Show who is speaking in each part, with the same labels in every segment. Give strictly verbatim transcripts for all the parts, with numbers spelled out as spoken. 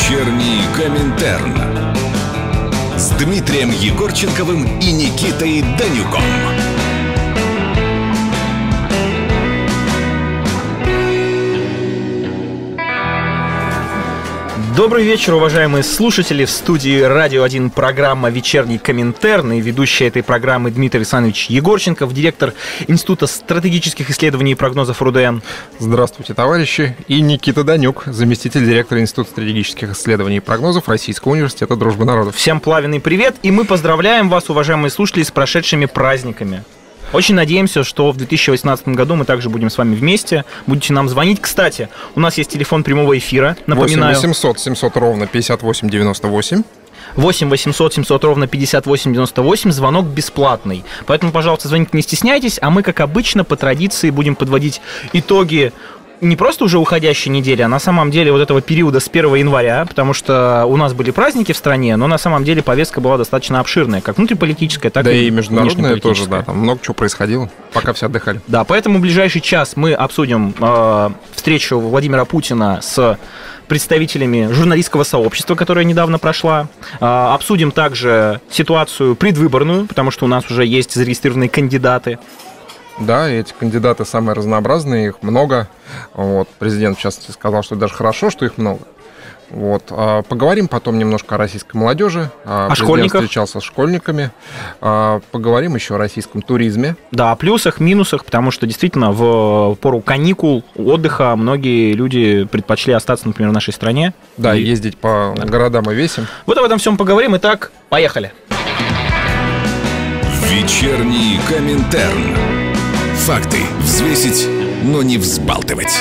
Speaker 1: Вечерний Коминтерн с Дмитрием Егорченковым и Никитой Данюком.
Speaker 2: Добрый вечер, уважаемые слушатели. В студии Радио один программа «Вечерний Коминтерн» и ведущий этой программы Дмитрий Александрович Егорченков, директор Института стратегических исследований и прогнозов РУДН.
Speaker 3: Здравствуйте, товарищи. И Никита Данюк, заместитель директора Института стратегических исследований и прогнозов Российского университета Дружбы народов.
Speaker 2: Всем пламенный привет, и мы поздравляем вас, уважаемые слушатели, с прошедшими праздниками. Очень надеемся, что в две тысячи восемнадцатом году мы также будем с вами вместе. Будете нам звонить. Кстати, у нас есть телефон прямого эфира. Напоминаю.
Speaker 3: восемь восемьсот семьсот ровно пятьдесят восемь девяносто восемь.
Speaker 2: восемь восемьсот семьсот ровно пятьдесят восемь девяносто восемь. Звонок бесплатный. Поэтому, пожалуйста, звоните, не стесняйтесь. А мы, как обычно, по традиции будем подводить итоги не просто уже уходящей недели, а на самом деле вот этого периода с первого января, потому что у нас были праздники в стране, но на самом деле повестка была достаточно обширная, как внутриполитическая, так
Speaker 3: да
Speaker 2: и,
Speaker 3: и международная тоже, да, там много чего происходило, пока все отдыхали.
Speaker 2: Да, поэтому в ближайший час мы обсудим э, встречу Владимира Путина с представителями журналистского сообщества, которая недавно прошла. Э, обсудим также ситуацию предвыборную, потому что у нас уже есть зарегистрированные кандидаты.
Speaker 3: Да, эти кандидаты самые разнообразные, их много. Вот, президент, в частности, сказал, что даже хорошо, что их много. Вот. А поговорим потом немножко о российской молодежи.
Speaker 2: О
Speaker 3: президент
Speaker 2: школьниках.
Speaker 3: Встречался с школьниками. А поговорим еще о российском туризме.
Speaker 2: Да, о плюсах, минусах, потому что действительно в пору каникул, отдыха многие люди предпочли остаться, например, в нашей стране.
Speaker 3: Да,
Speaker 2: и
Speaker 3: ездить по да. городам и весям.
Speaker 2: Вот об этом всем поговорим. Итак, поехали.
Speaker 1: Вечерний Коминтерн. Факты взвесить, но не взбалтывать.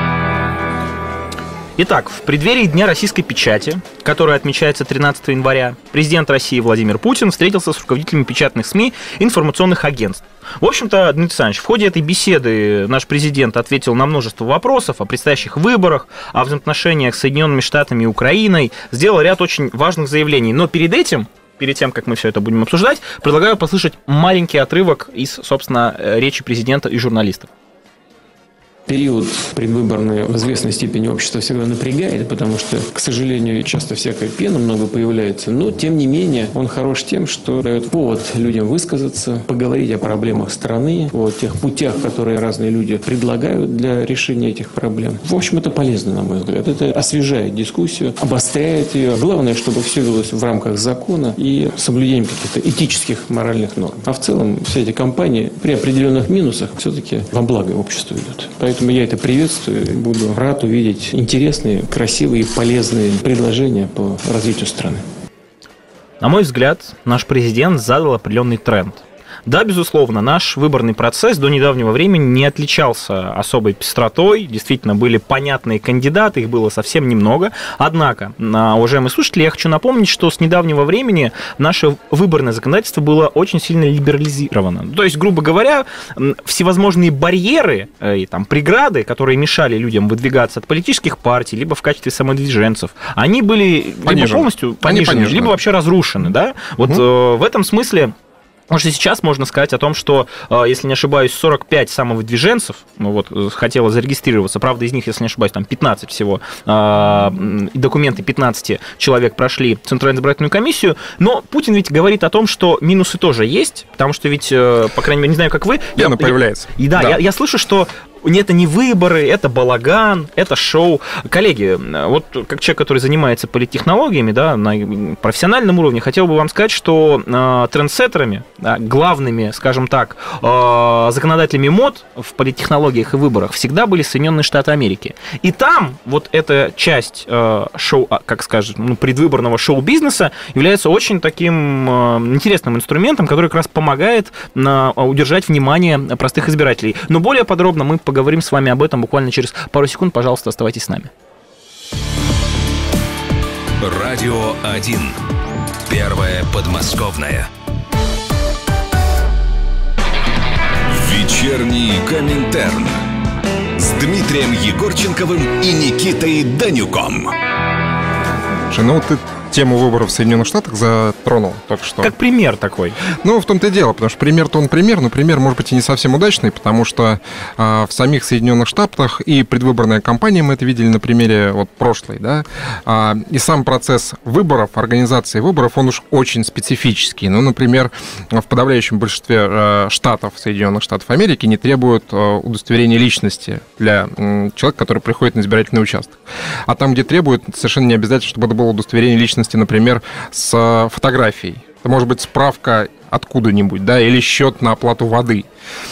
Speaker 2: Итак, в преддверии Дня российской печати, который отмечается тринадцатого января, президент России Владимир Путин встретился с руководителями печатных СМИ и информационных агентств. В общем-то, Дмитрий Александрович, в ходе этой беседы наш президент ответил на множество вопросов о предстоящих выборах, о взаимоотношениях с Соединенными Штатами и Украиной, сделал ряд очень важных заявлений. Но перед этим... Перед тем, как мы все это будем обсуждать, предлагаю послушать маленький отрывок из, собственно, речи президента и журналистов.
Speaker 4: Период предвыборный в известной степени общество всегда напрягает, потому что, к сожалению, часто всякая пена много появляется. Но, тем не менее, он хорош тем, что дает повод людям высказаться, поговорить о проблемах страны, о тех путях, которые разные люди предлагают для решения этих проблем. В общем, это полезно, на мой взгляд. Это освежает дискуссию, обостряет ее. Главное, чтобы все велось в рамках закона и соблюдением каких-то этических, моральных норм. А в целом, все эти кампании при определенных минусах все-таки во благо обществу идут. Поэтому я это приветствую и буду рад увидеть интересные, красивые, полезные предложения по развитию страны.
Speaker 2: На мой взгляд, наш президент задал определенный тренд. Да, безусловно, наш выборный процесс до недавнего времени не отличался особой пестротой. Действительно, были понятные кандидаты, их было совсем немного. Однако, уважаемые слушатели, я хочу напомнить, что с недавнего времени наше выборное законодательство было очень сильно либерализировано. То есть, грубо говоря, всевозможные барьеры и там, преграды, которые мешали людям выдвигаться от политических партий, либо в качестве самодвиженцев, они были
Speaker 3: понижены.
Speaker 2: либо полностью понижены,
Speaker 3: понижены,
Speaker 2: либо вообще разрушены. Да? Вот угу. э, в этом смысле... Может, и сейчас можно сказать о том, что, если не ошибаюсь, сорок пять самовыдвиженцев, ну вот, хотело зарегистрироваться, правда, из них, если не ошибаюсь, там пятнадцать всего, документы пятнадцати человек прошли Центральную избирательную комиссию, но Путин ведь говорит о том, что минусы тоже есть, потому что ведь, по крайней мере, не знаю, как вы...
Speaker 3: Пена появляется.
Speaker 2: И да, да. Я, я слышу, что... Это не выборы, это балаган, это шоу. Коллеги, вот как человек, который занимается политтехнологиями, да, на профессиональном уровне, хотел бы вам сказать, что э, трендсеттерами, да, главными, скажем так, э, законодателями мод в политтехнологиях и выборах всегда были Соединенные Штаты Америки. И там вот эта часть э, шоу, как скажем, ну, предвыборного шоу-бизнеса является очень таким э, интересным инструментом, который как раз помогает э, удержать внимание простых избирателей. Но более подробно мы поговорим с вами об этом буквально через пару секунд. Пожалуйста, оставайтесь с нами.
Speaker 1: Радио один. Первое подмосковное. Вечерний Коминтерн с Дмитрием Егорченковым и Никитой Данюком.
Speaker 3: Ну, ты тему выборов в Соединенных Штатах затронул только что.
Speaker 2: Как пример такой.
Speaker 3: Ну, в том-то и дело, потому что пример-то он пример, но пример, может быть, и не совсем удачный, потому что э, в самих Соединенных Штатах и предвыборная кампания, мы это видели на примере вот прошлой, да, э, и сам процесс выборов, организации выборов, он уж очень специфический. Ну, например, в подавляющем большинстве э, штатов Соединенных Штатов Америки не требуют э, удостоверения личности для э, человека, который приходит на избирательный участок. А там, где требуют, совершенно не обязательно, чтобы это было удостоверение личности, например, с фотографией. Это может быть справка откуда-нибудь, да, или счет на оплату воды.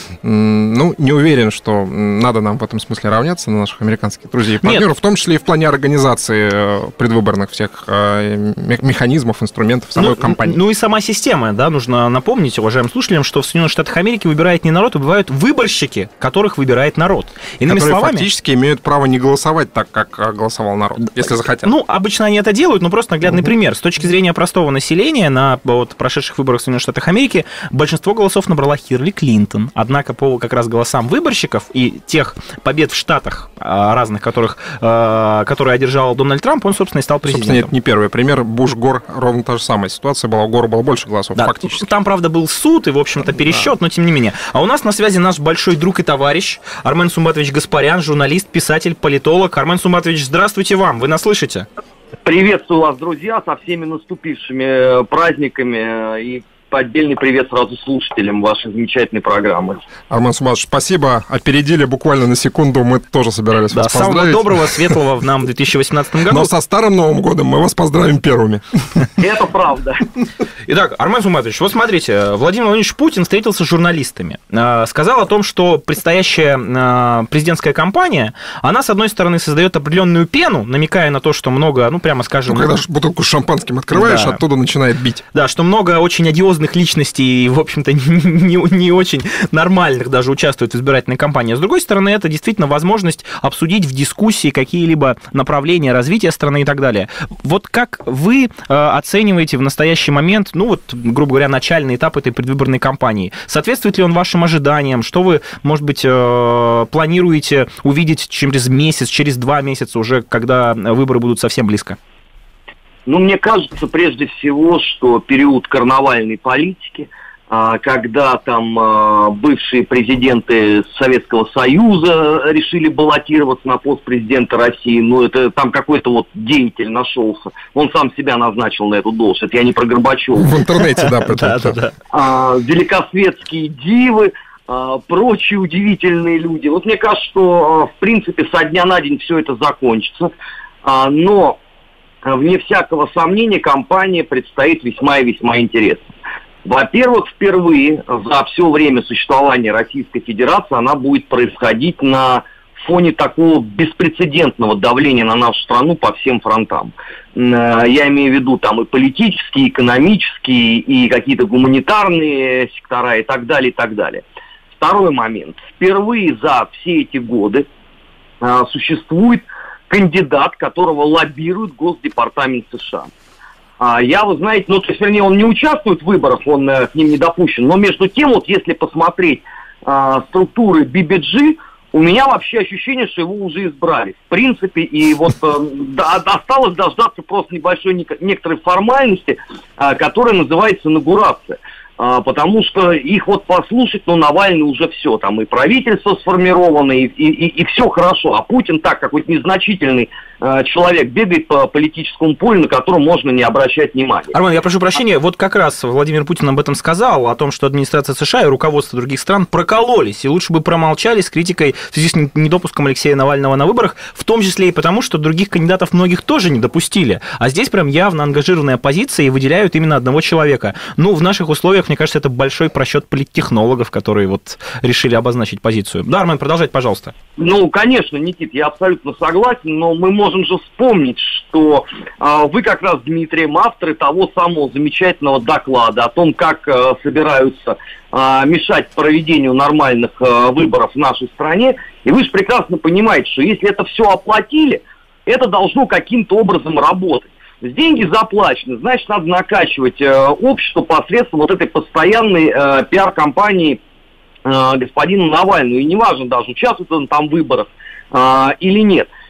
Speaker 3: Ну, не уверен, что надо нам в этом смысле равняться на наших американских друзей и партнеров, Нет. в том числе и в плане организации предвыборных всех механизмов, инструментов самой
Speaker 2: ну,
Speaker 3: кампании.
Speaker 2: Ну и сама система, да, нужно напомнить уважаемым слушателям, что в Соединенных Штатах Америки выбирает не народ, а бывают выборщики, которых выбирает народ. Иными
Speaker 3: которые
Speaker 2: словами,
Speaker 3: фактически имеют право не голосовать так, как голосовал народ, если захотят.
Speaker 2: Ну, обычно они это делают, но просто наглядный угу. пример. С точки зрения простого населения на вот, прошедших выборах в Соединенных Штатах Америки большинство голосов набрала Хиллари Клинтон. Однако по как раз голосам выборщиков и тех побед в штатах разных, которых, которые одержал Дональд Трамп, он, собственно, и стал президентом.
Speaker 3: Собственно, это не первый пример. Буш-Гор ровно та же самая ситуация была. У Гора было больше голосов, да, фактически.
Speaker 2: Там, правда, был суд и, в общем-то, пересчет, да. но тем не менее. А у нас на связи наш большой друг и товарищ Армен Сумбатович Гаспарян, журналист, писатель, политолог. Армен Сумбатович, здравствуйте вам. Вы нас слышите?
Speaker 5: Приветствую вас, друзья, со всеми наступившими праздниками и отдельный привет сразу слушателям вашей замечательной программы.
Speaker 3: Армен Сумбатович, спасибо. Опередили буквально на секунду. Мы тоже собирались да, вас поздравить.
Speaker 2: Самого доброго, светлого в нам в две тысячи восемнадцатом году.
Speaker 3: Но со старым Новым годом мы вас поздравим первыми.
Speaker 5: Это правда.
Speaker 2: Итак, Армен Сумбатович, вот смотрите, Владимир Владимирович Путин встретился с журналистами. Сказал о том, что предстоящая президентская кампания, она, с одной стороны, создает определенную пену, намекая на то, что много, ну, прямо скажем...
Speaker 3: Ну, когда бутылку с шампанским открываешь, да. оттуда начинает бить.
Speaker 2: Да, что много очень одиозных личностей, в общем-то, не, не очень нормальных даже участвуют в избирательной кампании. С другой стороны, это действительно возможность обсудить в дискуссии какие-либо направления развития страны и так далее. Вот как вы э, оцениваете в настоящий момент, ну вот, грубо говоря, начальный этап этой предвыборной кампании? Соответствует ли он вашим ожиданиям? Что вы, может быть, э, планируете увидеть через месяц, через два месяца уже, когда выборы будут совсем близко?
Speaker 5: Ну, мне кажется, прежде всего, что период карнавальной политики, когда там бывшие президенты Советского Союза решили баллотироваться на пост президента России, ну, это там какой-то вот деятель нашелся, он сам себя назначил на эту должность, это я не про Горбачева. В
Speaker 3: интернете, да.
Speaker 5: Великосветские дивы, прочие удивительные люди. Вот мне кажется, что, в принципе, со дня на день все это закончится, но... Вне всякого сомнения, кампания предстоит весьма и весьма интересно. Во-первых, впервые за все время существования Российской Федерации она будет происходить на фоне такого беспрецедентного давления на нашу страну по всем фронтам. Я имею в виду там и политические, и экономические, и какие-то гуманитарные сектора и так далее, и так далее. Второй момент. Впервые за все эти годы а, существует кандидат, которого лоббирует Госдепартамент США. А, я, вы знаете, ну, то есть, вернее, он не участвует в выборах, он э, к ним не допущен, но между тем, вот если посмотреть э, структуры би би джи, у меня вообще ощущение, что его уже избрали. В принципе, и вот э, да, осталось дождаться просто небольшой некоторой формальности, э, которая называется инаугурация. Потому что их вот послушать, ну, Навальный уже все, там и правительство сформировано, и, и, и, и все хорошо. А Путин так, какой-то незначительный э, человек, бегает по политическому полю, на котором можно не обращать внимания.
Speaker 2: Армен, я прошу прощения, вот как раз Владимир Путин об этом сказал, о том, что администрация США и руководство других стран прокололись, и лучше бы промолчали с критикой в связи с недопуском Алексея Навального на выборах, в том числе и потому, что других кандидатов многих тоже не допустили. А здесь прям явно ангажированная позиция, и выделяют именно одного человека. Ну, в наших условиях, мне кажется, это большой просчет политтехнологов, которые вот решили обозначить позицию. Да, Армен, продолжайте, пожалуйста.
Speaker 5: Ну, конечно, Никит, я абсолютно согласен, но мы можем же вспомнить, что э, вы как раз, Дмитрием, авторы того самого замечательного доклада о том, как э, собираются э, мешать проведению нормальных э, выборов в нашей стране, и вы же прекрасно понимаете, что если это все оплатили, это должно каким-то образом работать. Деньги заплачены, значит, надо накачивать э, общество посредством вот этой постоянной э, пиар-компании э, господина Навального. И неважно даже, участвует он там в выборах э, или нет.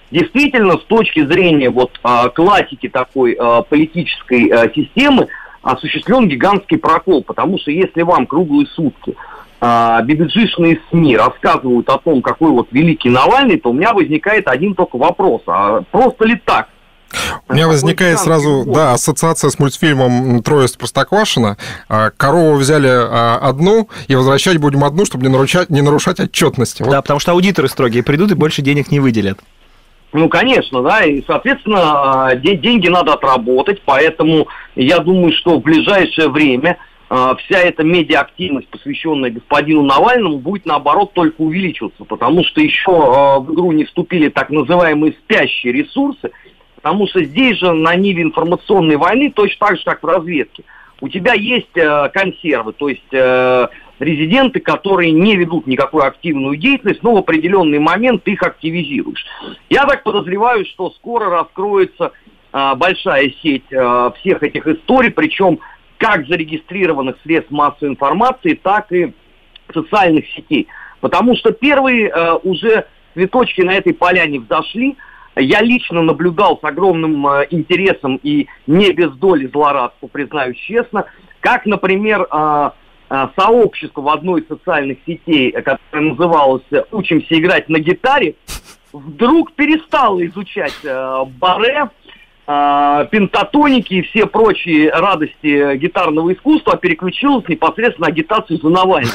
Speaker 5: действительно, с точки зрения вот а, классики такой а, политической а, системы, осуществлен гигантский прокол, потому что если вам круглые сутки а, бибиджишные СМИ рассказывают о том, какой вот великий Навальный, то у меня возникает один только вопрос, а просто ли так?
Speaker 3: У меня возникает сразу, да, ассоциация с мультфильмом «Трое из Простоквашино». Корову взяли одну, и возвращать будем одну, чтобы не нарушать, не нарушать отчетности.
Speaker 2: Да, вот. Потому что аудиторы строгие придут и больше денег не выделят.
Speaker 5: Ну, конечно, да, и, соответственно, деньги надо отработать, поэтому я думаю, что в ближайшее время вся эта медиа-активность, посвященная господину Навальному, будет, наоборот, только увеличиваться, потому что еще в игру не вступили так называемые спящие ресурсы, потому что здесь же на ниве информационной войны точно так же, как в разведке. У тебя есть э, консервы, то есть э, резиденты, которые не ведут никакую активную деятельность, но в определенный момент ты их активизируешь. Я так подозреваю, что скоро раскроется э, большая сеть э, всех этих историй, причем как зарегистрированных средств массовой информации, так и социальных сетей. Потому что первые э, уже цветочки на этой поляне взошли. Я лично наблюдал с огромным э, интересом и не без доли злорадства, признаюсь честно, как, например, э, э, сообщество в одной из социальных сетей, которое называлось «Учимся играть на гитаре», вдруг перестало изучать э, барре, э, пентатоники и все прочие радости гитарного искусства, а переключилось непосредственно на агитацию за Навального.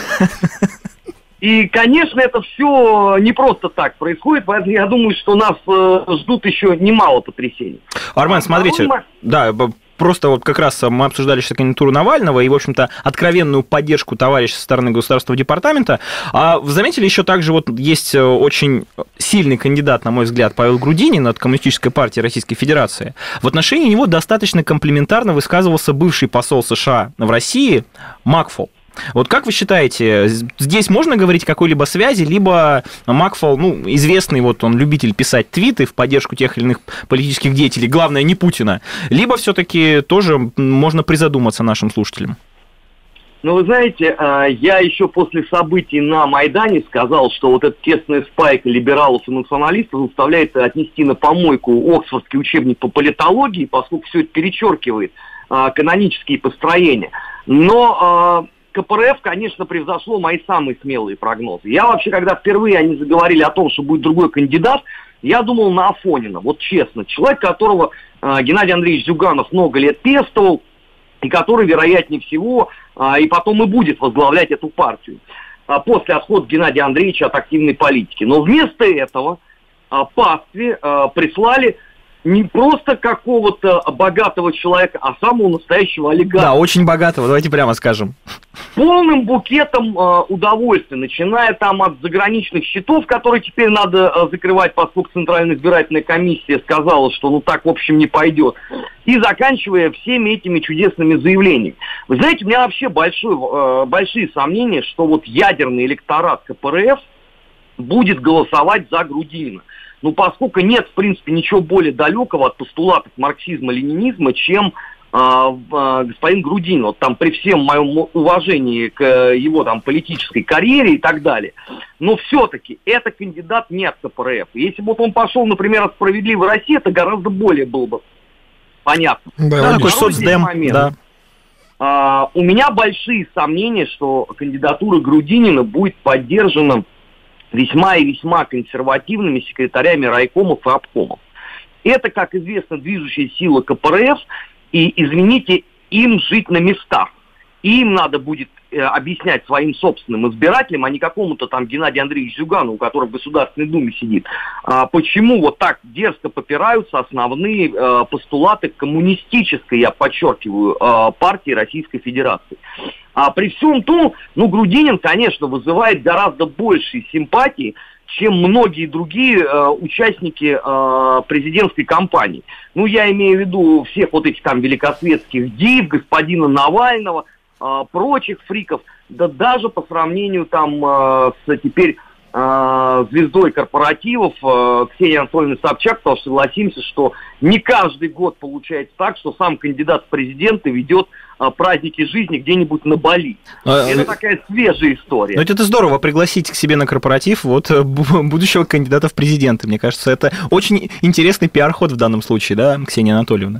Speaker 5: И, конечно, это все не просто так происходит, поэтому я думаю, что нас э, ждут еще немало потрясений.
Speaker 2: Армен, смотрите, а да, просто вот как раз мы обсуждали сейчас кандидатуру Навального и, в общем-то, откровенную поддержку товарища со стороны Государственного департамента. А вы заметили, еще также вот есть очень сильный кандидат, на мой взгляд, Павел Грудинин от Коммунистической партии Российской Федерации. В отношении него достаточно комплиментарно высказывался бывший посол США в России Макфол. Вот как вы считаете, здесь можно говорить о какой-либо связи, либо Макфол, ну, известный, вот он любитель писать твиты в поддержку тех или иных политических деятелей, главное, не Путина, либо все-таки тоже можно призадуматься нашим слушателям?
Speaker 5: Ну, вы знаете, я еще после событий на Майдане сказал, что вот эта тесная спайка либералов и националистов заставляет отнести на помойку Оксфордский учебник по политологии, поскольку все это перечеркивает канонические построения. Но КПРФ, конечно, превзошло мои самые смелые прогнозы. Я вообще, когда впервые они заговорили о том, что будет другой кандидат, я думал на Афонина. Вот честно, человек, которого э, Геннадий Андреевич Зюганов много лет пестовал, и который, вероятнее всего, э, и потом и будет возглавлять эту партию э, после отхода Геннадия Андреевича от активной политики. Но вместо этого э, пастве э, прислали не просто какого-то богатого человека, а самого настоящего олигарха.
Speaker 2: Да, очень богатого, давайте прямо скажем.
Speaker 5: Полным букетом э, удовольствия, начиная там от заграничных счетов, которые теперь надо э, закрывать, поскольку Центральная избирательная комиссия сказала, что ну так в общем не пойдет, и заканчивая всеми этими чудесными заявлениями. Вы знаете, у меня вообще большой, э, большие сомнения, что вот ядерный электорат КПРФ будет голосовать за Грудинина. Ну, поскольку нет, в принципе, ничего более далекого от постулатов марксизма-ленинизма, чем э, э, господин Грудинин. Вот там при всем моем уважении к его там политической карьере и так далее. Но все-таки это кандидат не от КПРФ. Если бы вот он пошел, например, от «Справедливой России», это гораздо более было бы понятно.
Speaker 2: Да, да, такой соцдем, да.
Speaker 5: Uh, у меня большие сомнения, что кандидатура Грудинина будет поддержана весьма и весьма консервативными секретарями райкомов и обкомов. Это, как известно, движущая сила КПРФ, и, извините, им жить на местах. И им надо будет э, объяснять своим собственным избирателям, а не какому-то там Геннадию Андреевичу Зюганову, который в Государственной Думе сидит, а, почему вот так дерзко попираются основные э, постулаты коммунистической, я подчеркиваю, э, партии Российской Федерации. А при всем том, ну, Грудинин, конечно, вызывает гораздо большие симпатии, чем многие другие э, участники э, президентской кампании. Ну, я имею в виду всех вот этих там великосветских див, господина Навального, э, прочих фриков, да даже по сравнению там э, с теперь э, звездой корпоративов э, Ксенией Анатольевной Собчак, потому что согласимся, что не каждый год получается так, что сам кандидат в президенты ведет э, праздники жизни где-нибудь на Бали. А, это такая свежая история.
Speaker 2: Но это здорово пригласить к себе на корпоратив вот будущего кандидата в президенты. Мне кажется, это очень интересный пиар-ход в данном случае, да, Ксения Анатольевна?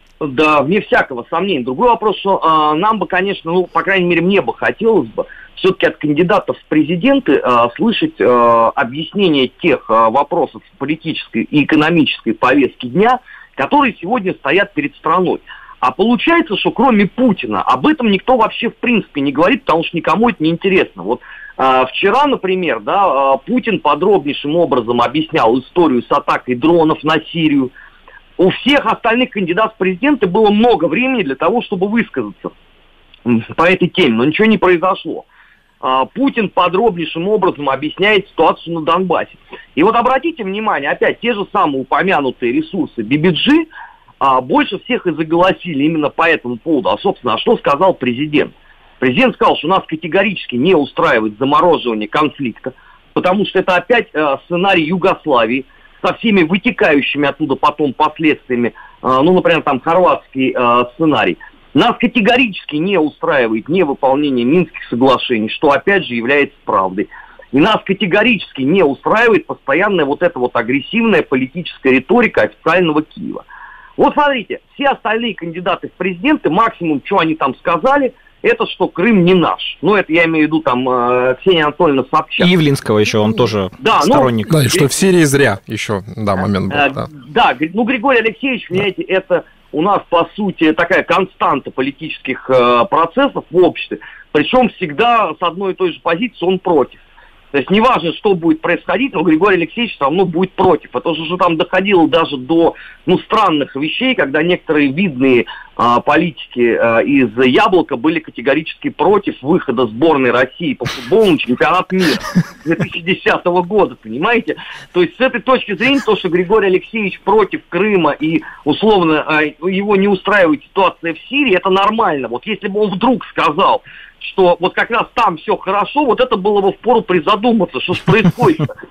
Speaker 5: Да, вне всякого сомнения. Другой вопрос, что э, нам бы, конечно, ну, по крайней мере, мне бы хотелось бы все-таки от кандидатов в президенты э, слышать э, объяснение тех э, вопросов политической и экономической повестки дня, которые сегодня стоят перед страной. А получается, что кроме Путина об этом никто вообще в принципе не говорит, потому что никому это не интересно. Вот э, вчера, например, да, э, Путин подробнейшим образом объяснял историю с атакой дронов на Сирию. У всех остальных кандидатов в президенты было много времени для того, чтобы высказаться по этой теме, но ничего не произошло. Путин подробнейшим образом объясняет ситуацию на Донбассе. И вот обратите внимание, опять те же самые упомянутые ресурсы би би джи больше всех и заголосили именно по этому поводу. А, собственно, а что сказал президент? Президент сказал, что нас категорически не устраивает замороживание конфликта, потому что это опять сценарий Югославии, со всеми вытекающими оттуда потом последствиями, ну, например, там хорватский сценарий. Нас категорически не устраивает невыполнение Минских соглашений, что опять же является правдой. И нас категорически не устраивает постоянная вот эта вот агрессивная политическая риторика официального Киева. Вот смотрите, все остальные кандидаты в президенты, максимум, что они там сказали, это что Крым не наш. Ну, это я имею в виду там Ксения Анатольевна Собчак.
Speaker 2: И Явлинского еще, он тоже да, сторонник.
Speaker 3: Ну, да, и что в Сирии зря еще, да, момент был. Да,
Speaker 5: да, ну, Григорий Алексеевич, да. Понимаете, это у нас, по сути, такая константа политических э, процессов в обществе. Причем всегда с одной и той же позиции он против. То есть неважно, что будет происходить, но Григорий Алексеевич все равно будет против. Это же там доходило даже до ну, странных вещей, когда некоторые видные а, политики а, из «Яблока» были категорически против выхода сборной России по футболу на чемпионат мира две тысячи десятого года, понимаете? То есть с этой точки зрения, то, что Григорий Алексеевич против Крыма и условно а, его не устраивает ситуация в Сирии, это нормально. Вот если бы он вдруг сказал, что вот как раз там все хорошо, вот это было бы впору призадуматься, что же происходит э,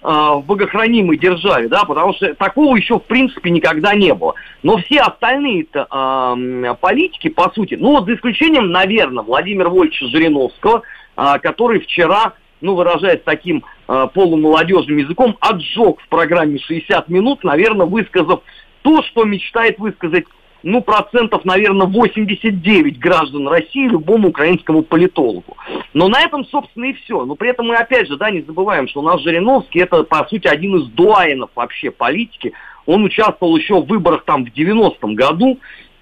Speaker 5: в богохранимой державе, да, потому что такого еще в принципе никогда не было. Но все остальные-то э, политики, по сути, ну вот за исключением, наверное, Владимира Вольфовича Жириновского, э, который вчера, ну, выражаясь таким э, полумолодежным языком, отжег в программе шестьдесят минут, наверное, высказав то, что мечтает высказать, ну, процентов, наверное, восемьдесят девять граждан России любому украинскому политологу. Но на этом, собственно, и все. Но при этом мы, опять же, да, не забываем, что у нас Жириновский, это, по сути, один из дуаенов вообще политики. Он участвовал еще в выборах там в девяностом году.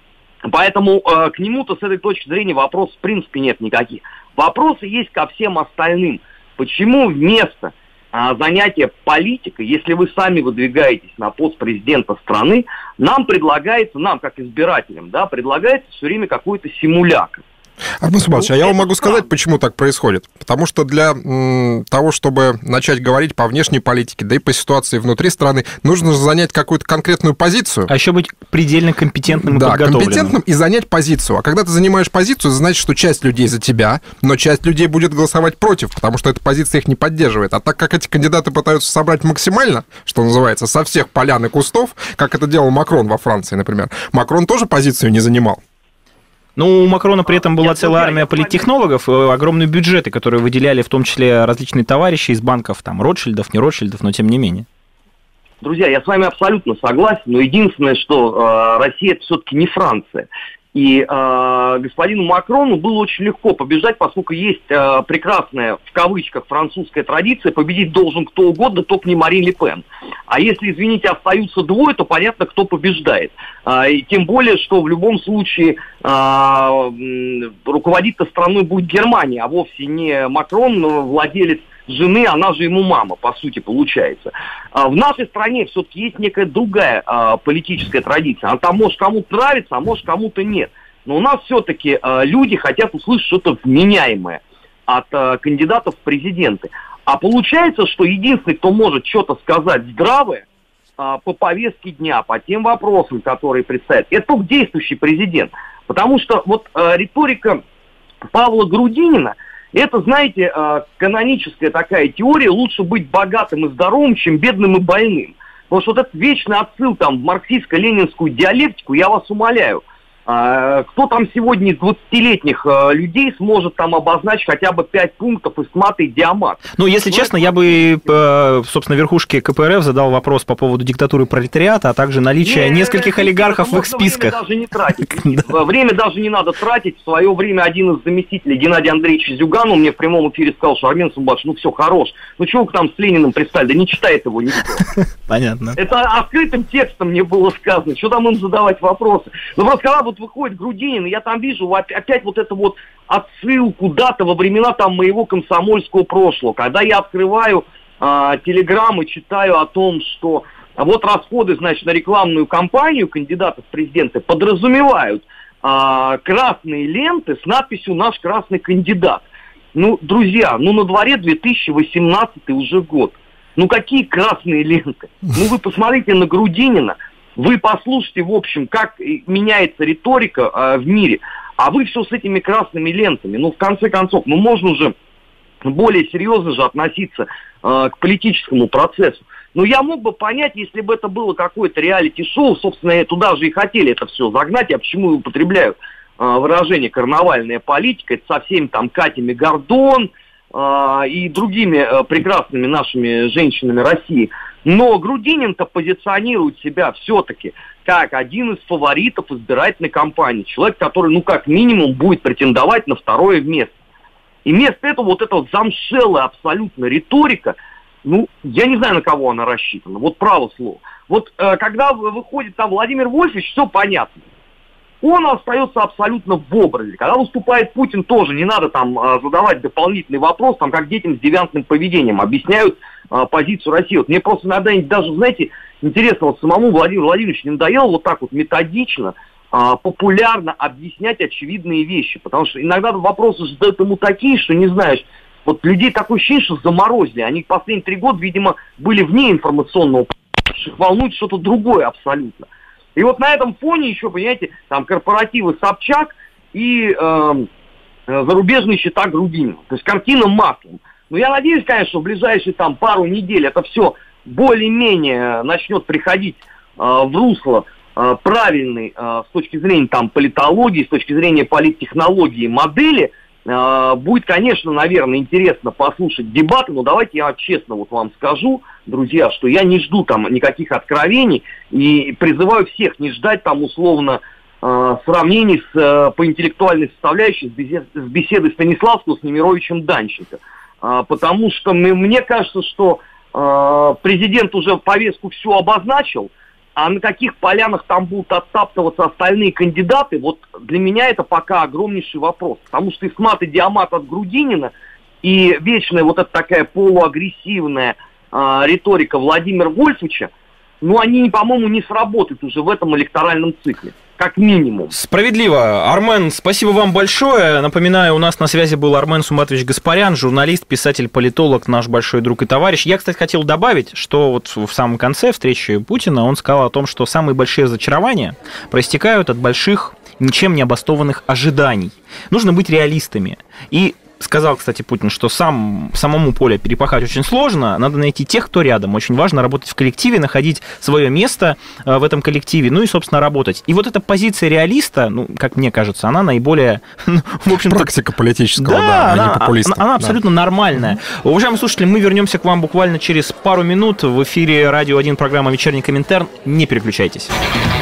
Speaker 5: Поэтому э, к нему-то с этой точки зрения вопросов, в принципе, нет никаких. Вопросы есть ко всем остальным. Почему вместо занятия политикой, если вы сами выдвигаетесь на пост президента страны, нам предлагается, нам как избирателям, да, предлагается все время какой-то симулятор.
Speaker 3: Армен Субатович, а я вам могу сказать, почему так происходит. Потому что для м, того, чтобы начать говорить по внешней политике, да и по ситуации внутри страны, нужно занять какую-то конкретную позицию.
Speaker 2: А еще быть предельно компетентным и
Speaker 3: да,
Speaker 2: подготовленным. Да,
Speaker 3: компетентным и занять позицию. А когда ты занимаешь позицию, это значит, что часть людей за тебя, но часть людей будет голосовать против, потому что эта позиция их не поддерживает. А так как эти кандидаты пытаются собрать максимально, что называется, со всех полян и кустов, как это делал Макрон во Франции, например, Макрон тоже позицию не занимал.
Speaker 2: Ну, у Макрона при этом была целая армия политтехнологов, огромные бюджеты, которые выделяли в том числе различные товарищи из банков, там, Ротшильдов, не Ротшильдов, но тем не менее.
Speaker 5: Друзья, я с вами абсолютно согласен, но единственное, что э, Россия это все-таки не Франция. И э, господину Макрону было очень легко побеждать, поскольку есть э, прекрасная, в кавычках, французская традиция: победить должен кто угодно, только не Марин Ле Пен. А если, извините, остаются двое, то понятно, кто побеждает. Э, и тем более, что в любом случае э, руководить-то страной будет Германия, а вовсе не Макрон, владелец жены, она же ему мама, по сути, получается. А в нашей стране все-таки есть некая другая а, политическая традиция. Она там может кому-то нравится, а может кому-то нет. Но у нас все-таки а, люди хотят услышать что-то вменяемое от а, кандидатов в президенты. А получается, что единственный, кто может что-то сказать здравое а, по повестке дня, по тем вопросам, которые предстоят, это только действующий президент. Потому что вот а, риторика Павла Грудинина, Это, знаете, каноническая такая теория: лучше быть богатым и здоровым, чем бедным и больным. Потому что вот этот вечный отсыл там в марксистско-ленинскую диалектику, я вас умоляю, кто там сегодня из двадцатилетних людей сможет там обозначить хотя бы пять пунктов из маты и диамат?
Speaker 2: Ну, если ну, честно, это... я бы, собственно, верхушке ка пэ эр эф задал вопрос по поводу диктатуры пролетариата, а также наличия не, нескольких не, олигархов в их списках.
Speaker 5: Время даже не тратить. Время даже не надо тратить. В свое время один из заместителей, Геннадий Андреевич Зюганов, мне в прямом эфире сказал, что Армен Сумбатович, ну все, хорош. Ну чего вы там с Лениным пристали? Да не читает его никто.
Speaker 2: Понятно.
Speaker 5: Это открытым текстом мне было сказано. Что там им задавать вопросы? Ну просто когда вот выходит Грудинин, и я там вижу опять вот это вот отсыл куда-то во времена там моего комсомольского прошлого. Когда я открываю э, телеграммы, читаю о том, что вот расходы, значит, на рекламную кампанию кандидатов в президенты подразумевают э, красные ленты с надписью «Наш красный кандидат». Ну, друзья, ну на дворе две тысячи восемнадцатый уже год. Ну какие красные ленты? Ну вы посмотрите на Грудинина. Вы послушайте, в общем, как меняется риторика э, в мире, а вы все с этими красными лентами. Ну, в конце концов, ну, можно уже более серьезно же относиться э, к политическому процессу. Но я мог бы понять, если бы это было какое-то реалити-шоу, собственно, туда же и хотели это все загнать. Я почему употребляю э, выражение «карнавальная политика», это со всеми там Катями Гордон э, и другими э, прекрасными нашими женщинами России. Но Грудинин-то позиционирует себя все-таки как один из фаворитов избирательной кампании. Человек, который, ну, как минимум, будет претендовать на второе место. И вместо этого вот эта вот замшелая абсолютно риторика, ну, я не знаю, на кого она рассчитана. Вот право слово. Вот э, когда выходит там Владимир Вольфович, все понятно. Он остается абсолютно в образе. Когда выступает Путин, тоже не надо там э, задавать дополнительный вопрос, там, как детям с девиантным поведением объясняют э, позицию России. Вот мне просто иногда даже, знаете, интересно, вот самому Владимиру Владимировичу не надоело вот так вот методично, э, популярно объяснять очевидные вещи. Потому что иногда вопросы задают ему такие, что не знаешь, вот людей такое ощущение, что заморозили. Они последние три года, видимо, были вне информационного, их волнует что-то другое абсолютно. И вот на этом фоне еще, понимаете, там корпоративы Собчак и э, зарубежные счета Грудинина. То есть картина маслом. Но я надеюсь, конечно, что в ближайшие там пару недель это все более-менее начнет приходить э, в русло э, правильной э, с точки зрения там политологии, с точки зрения политтехнологии модели. Э, будет, конечно, наверное, интересно послушать дебаты, но давайте я честно вот вам скажу, друзья, что я не жду там никаких откровений и призываю всех не ждать там условно э, сравнений с, э, по интеллектуальной составляющей с, бесед, с беседой Станиславского с Немировичем Данченко. Э, потому что мне, мне кажется, что э, президент уже повестку всю обозначил, а на каких полянах там будут оттаптываться остальные кандидаты, вот для меня это пока огромнейший вопрос. Потому что Исмат и Диамат от Грудинина и вечная вот эта такая полуагрессивная э, риторика Владимира Вольфовича, ну они, по-моему, не сработают уже в этом электоральном цикле. Как минимум.
Speaker 2: Справедливо. Армен, спасибо вам большое. Напоминаю, у нас на связи был Армен Сумбатович Гаспарян, журналист, писатель, политолог, наш большой друг и товарищ. Я, кстати, хотел добавить, что вот в самом конце встречи Путина он сказал о том, что самые большие разочарования проистекают от больших, ничем не обоснованных ожиданий. Нужно быть реалистами. И сказал, кстати, Путин, что сам, самому поле перепахать очень сложно, надо найти тех, кто рядом. Очень важно работать в коллективе, находить свое место в этом коллективе, ну и, собственно, работать. И вот эта позиция реалиста, ну, как мне кажется, она наиболее... Ну, в общем-то,
Speaker 3: практика политического, да,
Speaker 2: да она,
Speaker 3: а не популиста.
Speaker 2: Она, она абсолютно да. нормальная. Mm-hmm. Уважаемые слушатели, мы вернемся к вам буквально через пару минут. В эфире Радио один, программа «Вечерний Коминтерн». Не переключайтесь.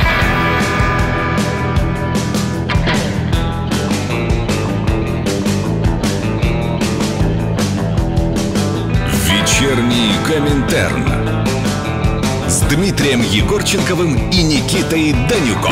Speaker 1: Вечерний Коминтерн с Дмитрием Егорченковым и Никитой Данюком.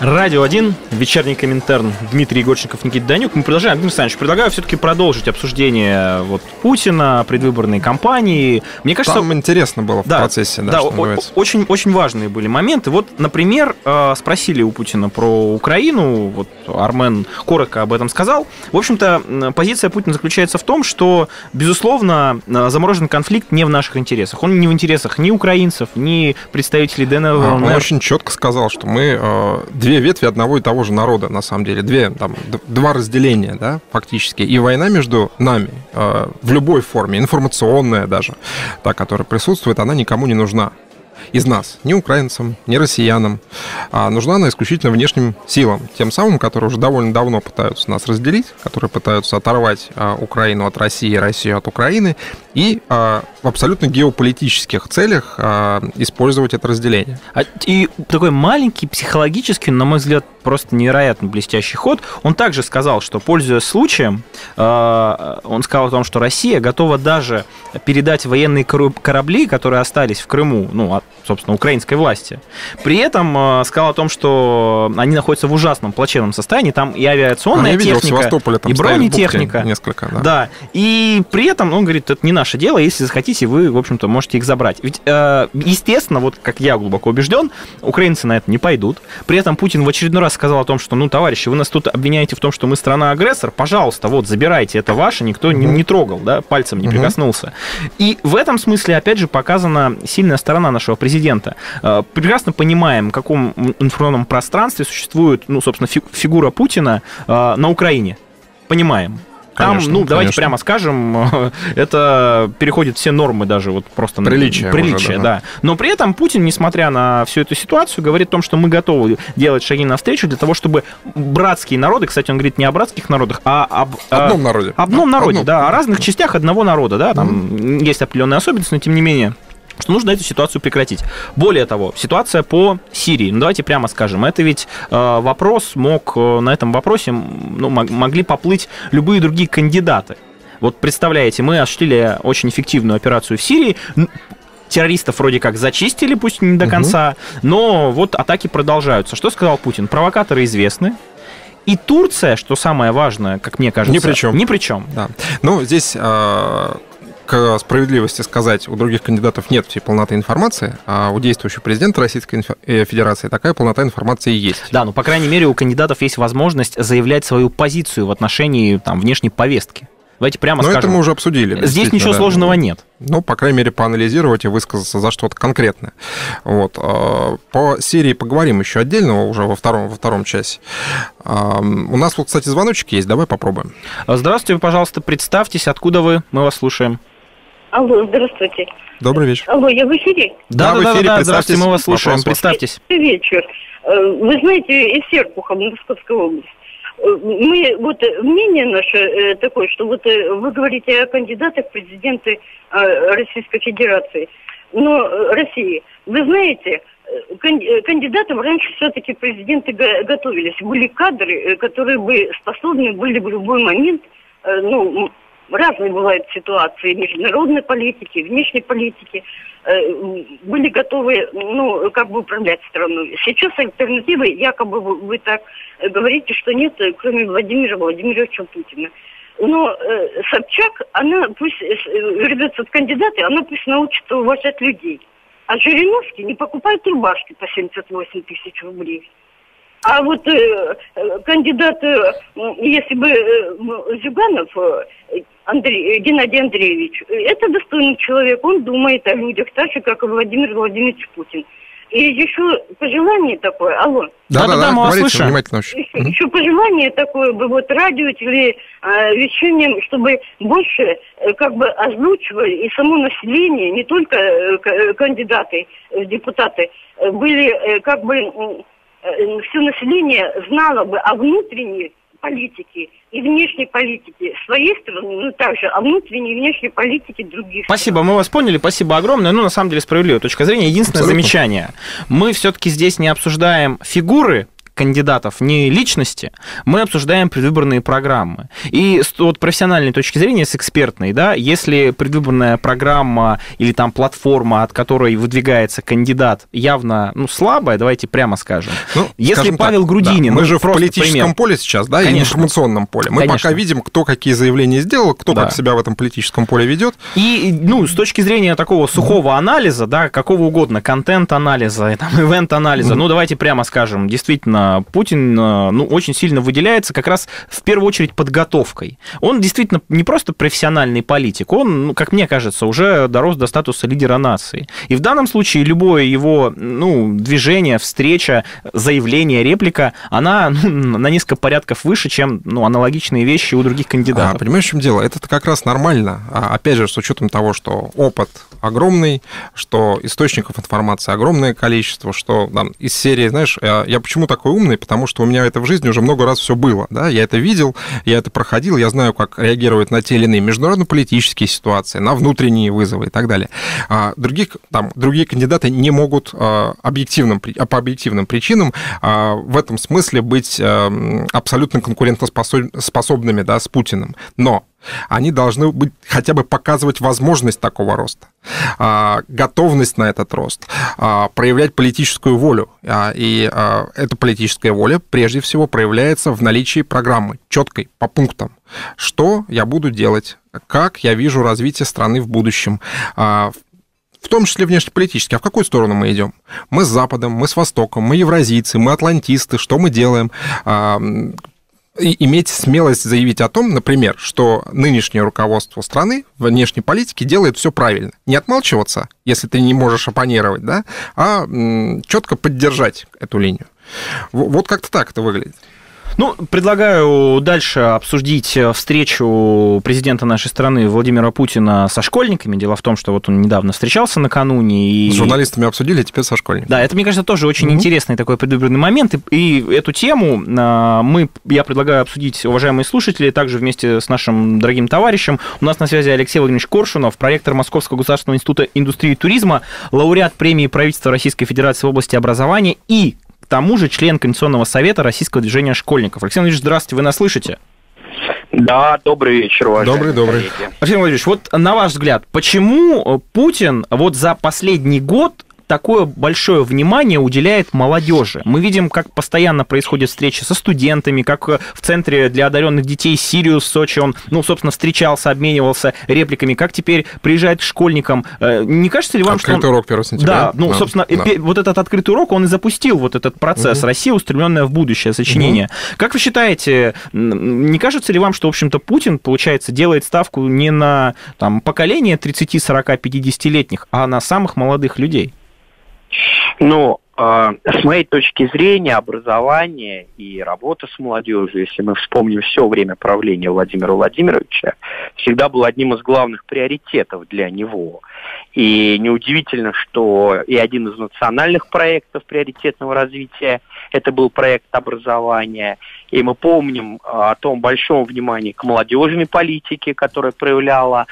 Speaker 2: Радио один, вечерний Коминтерн, Дмитрий Егорченков, Никита Данюк. Мы продолжаем. Дмитрий Александрович, предлагаю все-таки продолжить обсуждение вот Путина, предвыборной кампании. Мне кажется,
Speaker 3: там интересно было в
Speaker 2: да,
Speaker 3: процессе. Да,
Speaker 2: да,
Speaker 3: что
Speaker 2: о- очень, очень важные были моменты. Вот, например, спросили у Путина про Украину, вот Армен коротко об этом сказал. В общем-то, позиция Путина заключается в том, что, безусловно, замороженный конфликт не в наших интересах. Он не в интересах ни украинцев, ни представителей ДНР.
Speaker 3: Он очень четко сказал, что мы две ветви одного и того же народа, на самом деле, две, там, два разделения, да, фактически. И война между нами э, в любой форме, информационная даже, та, которая присутствует, она никому не нужна. Из нас, ни украинцам, ни россиянам. А нужна она исключительно внешним силам, тем самым, которые уже довольно давно пытаются нас разделить, которые пытаются оторвать а, Украину от России, Россию от Украины, и а, в абсолютно геополитических целях а, использовать это разделение.
Speaker 2: И такой маленький, психологический, на мой взгляд, просто невероятно блестящий ход. Он также сказал, что, пользуясь случаем, он сказал о том, что Россия готова даже передать военные корабли, которые остались в Крыму, ну, от, собственно, украинской власти. При этом сказал о том, что они находятся в ужасном, плачевном состоянии. Там и авиационная а, техника, и бронетехника.
Speaker 3: Несколько, да.
Speaker 2: Да. И при этом он говорит, это не наше дело, если захотите, вы, в общем-то, можете их забрать. Ведь, естественно, вот как я глубоко убежден, украинцы на это не пойдут. При этом Путин в очередной раз сказал о том, что, ну, товарищи, вы нас тут обвиняете в том, что мы страна-агрессор, пожалуйста, вот, забирайте, это ваше, никто не, не трогал, да, пальцем не прикоснулся. И в этом смысле, опять же, показана сильная сторона нашего президента. Прекрасно понимаем, в каком информационном пространстве существует, ну, собственно, фигура Путина на Украине. Понимаем. Там, конечно, ну, давайте конечно. прямо скажем, это переходит все нормы даже вот просто
Speaker 3: приличие,
Speaker 2: на приличие,
Speaker 3: уже,
Speaker 2: да. да. Но при этом Путин, несмотря на всю эту ситуацию, говорит о том, что мы готовы делать шаги навстречу для того, чтобы братские народы, кстати, он говорит не о братских народах, а об
Speaker 3: одном народе,
Speaker 2: об одном народе,
Speaker 3: одном.
Speaker 2: да, о разных частях одного народа, да, там mm-hmm. есть определенные особенности, но тем не менее. Что нужно эту ситуацию прекратить. Более того, ситуация по Сирии. Ну, давайте прямо скажем, это ведь э, вопрос мог, на этом вопросе ну, могли поплыть любые другие кандидаты. Вот представляете, мы осуществили очень эффективную операцию в Сирии, террористов вроде как зачистили, пусть не до конца, угу. но вот атаки продолжаются. Что сказал Путин? Провокаторы известны. И Турция, что самое важное, как мне кажется...
Speaker 3: Ни при чем.
Speaker 2: Ни при чем.
Speaker 3: Да. Ну, здесь... Э... К справедливости сказать, у других кандидатов нет всей полноты информации, а у действующего президента Российской Федерации такая полнота информации есть.
Speaker 2: Да, ну, по крайней мере, у кандидатов есть возможность заявлять свою позицию в отношении там, внешней повестки. Давайте прямо
Speaker 3: Но
Speaker 2: скажем.
Speaker 3: это мы уже обсудили.
Speaker 2: Здесь ничего да. сложного нет.
Speaker 3: Ну, по крайней мере, поанализировать и высказаться за что-то конкретное. Вот. По Сирии поговорим еще отдельно, уже во втором, во втором часе. У нас вот, кстати, звоночек есть, давай попробуем.
Speaker 2: Здравствуйте, пожалуйста, представьтесь, откуда вы, мы вас слушаем.
Speaker 6: Алло, здравствуйте.
Speaker 3: Добрый вечер.
Speaker 6: Алло, я в эфире?
Speaker 2: Да, да, да, да, да, здравствуйте, мы вас слушаем, Вопрос. представьтесь.
Speaker 6: Добрый вечер. Вы знаете, из Серпуха, Московской области. Мы, вот, мнение наше такое, что вот вы говорите о кандидатах в президенты Российской Федерации, но России. Вы знаете, кандидатам раньше все-таки президенты готовились. Были кадры, которые бы способны были в любой момент, ну, разные бывают ситуации международной политики, внешней политики, э, были готовы, ну, как бы управлять страной. Сейчас альтернативы, якобы вы, вы так говорите, что нет, кроме Владимира Владимировича Путина. Но э, Собчак, она пусть э, рвется в кандидаты, она пусть научится уважать людей. А Жириновский не покупает рубашки по семьдесят восемь тысяч рублей. А вот э, кандидат, э, если бы э, Зюганов, э, Андрей, Геннадий Андреевич, это достойный человек, он думает о людях, так же, как и Владимир Владимирович Путин. И еще пожелание такое, алло.
Speaker 2: Да-да-да, мы вас слышим.
Speaker 6: Еще, еще пожелание такое бы, вот радио или э, вещанием, чтобы больше э, как бы озвучивали и само население, не только э, кандидаты в депутаты, э, были э, как бы... Э, все население знало бы о внутренней политике и внешней политике своей страны, но также о внутренней и внешней политике других
Speaker 2: Спасибо,
Speaker 6: стран.
Speaker 2: Мы вас поняли, спасибо огромное. Ну, на самом деле, справедливая точка зрения. Единственное
Speaker 3: Абсолютно.
Speaker 2: замечание. Мы все-таки здесь не обсуждаем фигуры кандидатов не личности, мы обсуждаем предвыборные программы. И с вот, профессиональной точки зрения, с экспертной, да, если предвыборная программа или там платформа, от которой выдвигается кандидат, явно ну, слабая, давайте прямо скажем. Ну, если скажем Павел так, Грудинин...
Speaker 3: Да, мы
Speaker 2: ну,
Speaker 3: же в политическом пример. поле сейчас, да, и информационном поле. Мы Конечно. пока видим, кто какие заявления сделал, кто да. как себя в этом политическом поле ведет.
Speaker 2: И, ну, с точки зрения такого сухого анализа, да, какого угодно, контент-анализа, там, ивент-анализа, mm-hmm. ну, давайте прямо скажем, действительно, Путин, ну, очень сильно выделяется как раз в первую очередь подготовкой. Он действительно не просто профессиональный политик, он, ну, как мне кажется, уже дорос до статуса лидера нации. И в данном случае любое его, ну, движение, встреча, заявление, реплика, она ну, на несколько порядков выше, чем, ну, аналогичные вещи у других кандидатов.
Speaker 3: А, понимаешь, в чем дело? Это как раз нормально. А, опять же, с учетом того, что опыт огромный, что источников информации огромное количество, что там, из серии, знаешь, я, я почему такой умный? Потому что у меня это в жизни уже много раз все было, да, я это видел, я это проходил, я знаю, как реагировать на те или иные международно-политические ситуации, на внутренние вызовы и так далее. А других, там, другие кандидаты не могут а, объективным, по объективным причинам а, в этом смысле быть а, абсолютно конкурентоспособными, да, с Путиным. Но они должны быть, хотя бы показывать возможность такого роста, готовность на этот рост, проявлять политическую волю. И эта политическая воля прежде всего проявляется в наличии программы, четкой, по пунктам. Что я буду делать, как я вижу развитие страны в будущем, в том числе внешнеполитически. А в какую сторону мы идем? Мы с Западом, мы с Востоком, мы евразийцы, мы атлантисты. Что мы делаем? И иметь смелость заявить о том, например, что нынешнее руководство страны в внешней политике делает все правильно. Не отмалчиваться, если ты не можешь оппонировать, да, а четко поддержать эту линию. Вот как-то так это выглядит.
Speaker 2: Ну, предлагаю дальше обсудить встречу президента нашей страны Владимира Путина со школьниками. Дело в том, что вот он недавно встречался накануне. И...
Speaker 3: С журналистами обсудили, теперь со школьниками.
Speaker 2: Да, это, мне кажется, тоже очень mm-hmm. интересный такой предвыборный момент. И, и эту тему мы, я предлагаю обсудить, уважаемые слушатели, также вместе с нашим дорогим товарищем. У нас на связи Алексей Владимирович Коршунов, проректор Московского государственного института индустрии и туризма, лауреат премии правительства Российской Федерации в области образования и к тому же член Координационного совета Российского движения школьников. Алексей Владимирович, здравствуйте, вы нас слышите?
Speaker 7: Да, добрый вечер, уважаемые
Speaker 3: Добрый, добрый.
Speaker 7: коллеги.
Speaker 2: Алексей Владимирович, вот на ваш взгляд, почему Путин вот за последний год такое большое внимание уделяет молодежи? Мы видим, как постоянно происходят встречи со студентами, как в центре для одаренных детей Сириус в Сочи он, ну, собственно, встречался, обменивался репликами, как теперь приезжает к школьникам. Не кажется ли вам,
Speaker 3: открытый
Speaker 2: что... Он...
Speaker 3: урок первого сентября.
Speaker 2: Да, ну, да, собственно, да. вот этот открытый урок, он и запустил вот этот процесс угу. «Россия, устремленная в будущее», сочинение. Угу. Как вы считаете, не кажется ли вам, что, в общем-то, Путин, получается, делает ставку не на там, поколение тридцать, сорок, пятидесятилетних, а на самых молодых людей?
Speaker 7: Ну, э, с моей точки зрения, образование и работа с молодежью, если мы вспомним все время правления Владимира Владимировича, всегда был одним из главных приоритетов для него. И неудивительно, что и один из национальных проектов приоритетного развития – это был проект образования. И мы помним о том большом внимании к молодежной политике, которая проявляла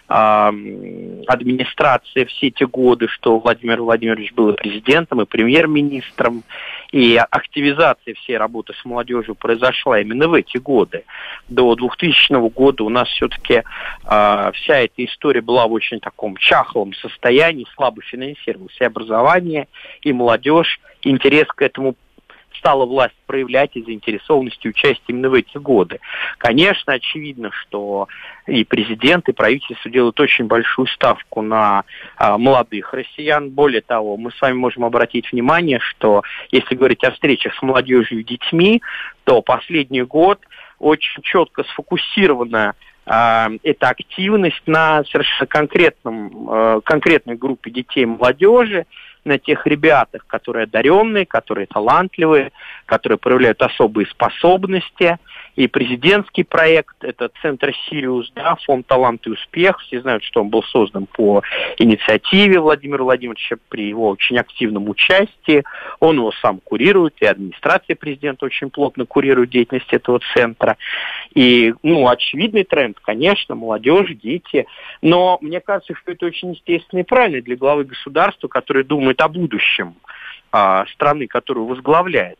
Speaker 7: администрация все те годы, что Владимир Владимирович был и президентом, и премьер-министром, и активизация всей работы с молодежью произошла именно в эти годы. До двухтысячного года у нас все-таки э, вся эта история была в очень таком чахлом состоянии, слабо финансировалось и образование, и молодежь. Интерес к этому стала власть проявлять и заинтересованность и участие именно в эти годы. Конечно, очевидно, что и президент, и правительство делают очень большую ставку на а, молодых россиян. Более того, мы с вами можем обратить внимание, что если говорить о встречах с молодежью и детьми, то последний год очень четко сфокусирована а, эта активность на совершенно конкретном, а, конкретной группе детей и молодежи, на тех ребятах, которые одаренные, которые талантливые, которые проявляют особые способности. И президентский проект, это Центр Сириус, да, фонд «Талант и успех». Все знают, что он был создан по инициативе Владимира Владимировича при его очень активном участии. Он его сам курирует, и администрация президента очень плотно курирует деятельность этого центра. И, ну, очевидный тренд, конечно, молодежь, дети. Но мне кажется, что это очень естественно и правильно для главы государства, который думает о будущем а, страны, которую возглавляет.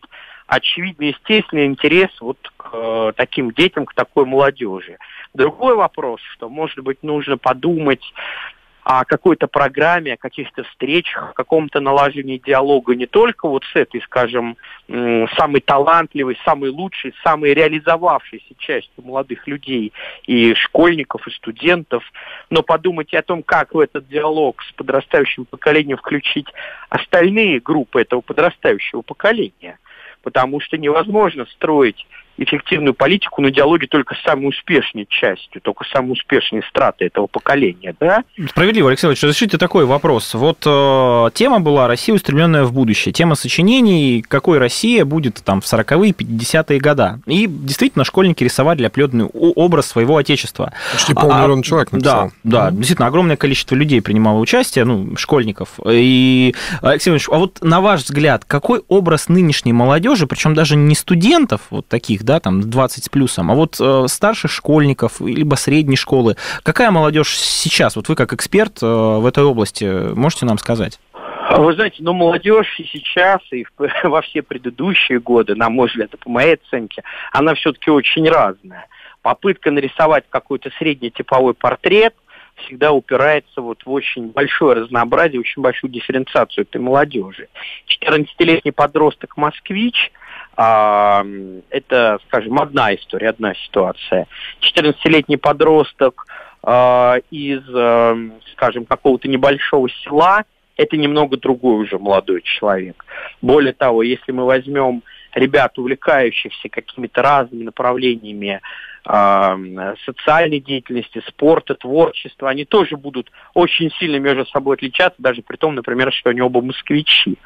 Speaker 7: очевидно, естественный интерес вот к э, таким детям, к такой молодежи. Другой вопрос, что, может быть, нужно подумать о какой-то программе, о каких-то встречах, о каком-то налаживании диалога не только вот с этой, скажем, самой талантливой, самой лучшей, самой реализовавшейся частью молодых людей и школьников, и студентов, но подумать и о том, как в этот диалог с подрастающим поколением включить остальные группы этого подрастающего поколения. Потому что невозможно строить эффективную политику на диалоге только с самой успешной частью, только с самой успешной стратой этого поколения, да?
Speaker 2: Справедливо, Алексей Владимирович, разрешите такой вопрос. Вот э, тема была «Россия, устремленная в будущее». Тема сочинений, какой Россия будет там в сороковые, пятидесятые года. И действительно школьники рисовали определенный образ своего отечества.
Speaker 3: Почти полмиллиона а, человек написал.
Speaker 2: Да, да, mm-hmm. действительно, огромное количество людей принимало участие, ну, школьников. И, Алексей Владимирович, а вот на ваш взгляд, какой образ нынешней молодежи, причем даже не студентов вот таких, да, там двадцать с плюсом, а вот э, старших школьников, либо средней школы. Какая молодежь сейчас? Вот вы как эксперт э, в этой области можете нам сказать?
Speaker 7: Вы знаете, ну, молодежь и сейчас, и в, во все предыдущие годы, на мой взгляд, по моей оценке, она все-таки очень разная. Попытка нарисовать какой-то среднетиповой портрет всегда упирается вот в очень большое разнообразие, очень большую дифференциацию этой молодежи. четырнадцатилетний подросток-москвич, это, скажем, одна история, одна ситуация. четырнадцатилетний подросток э, из, э, скажем, какого-то небольшого села, это немного другой уже молодой человек. Более того, если мы возьмем ребят, увлекающихся какими-то разными направлениями э, социальной деятельности, спорта, творчества, они тоже будут очень сильно между собой отличаться, даже при том, например, что они оба москвичи.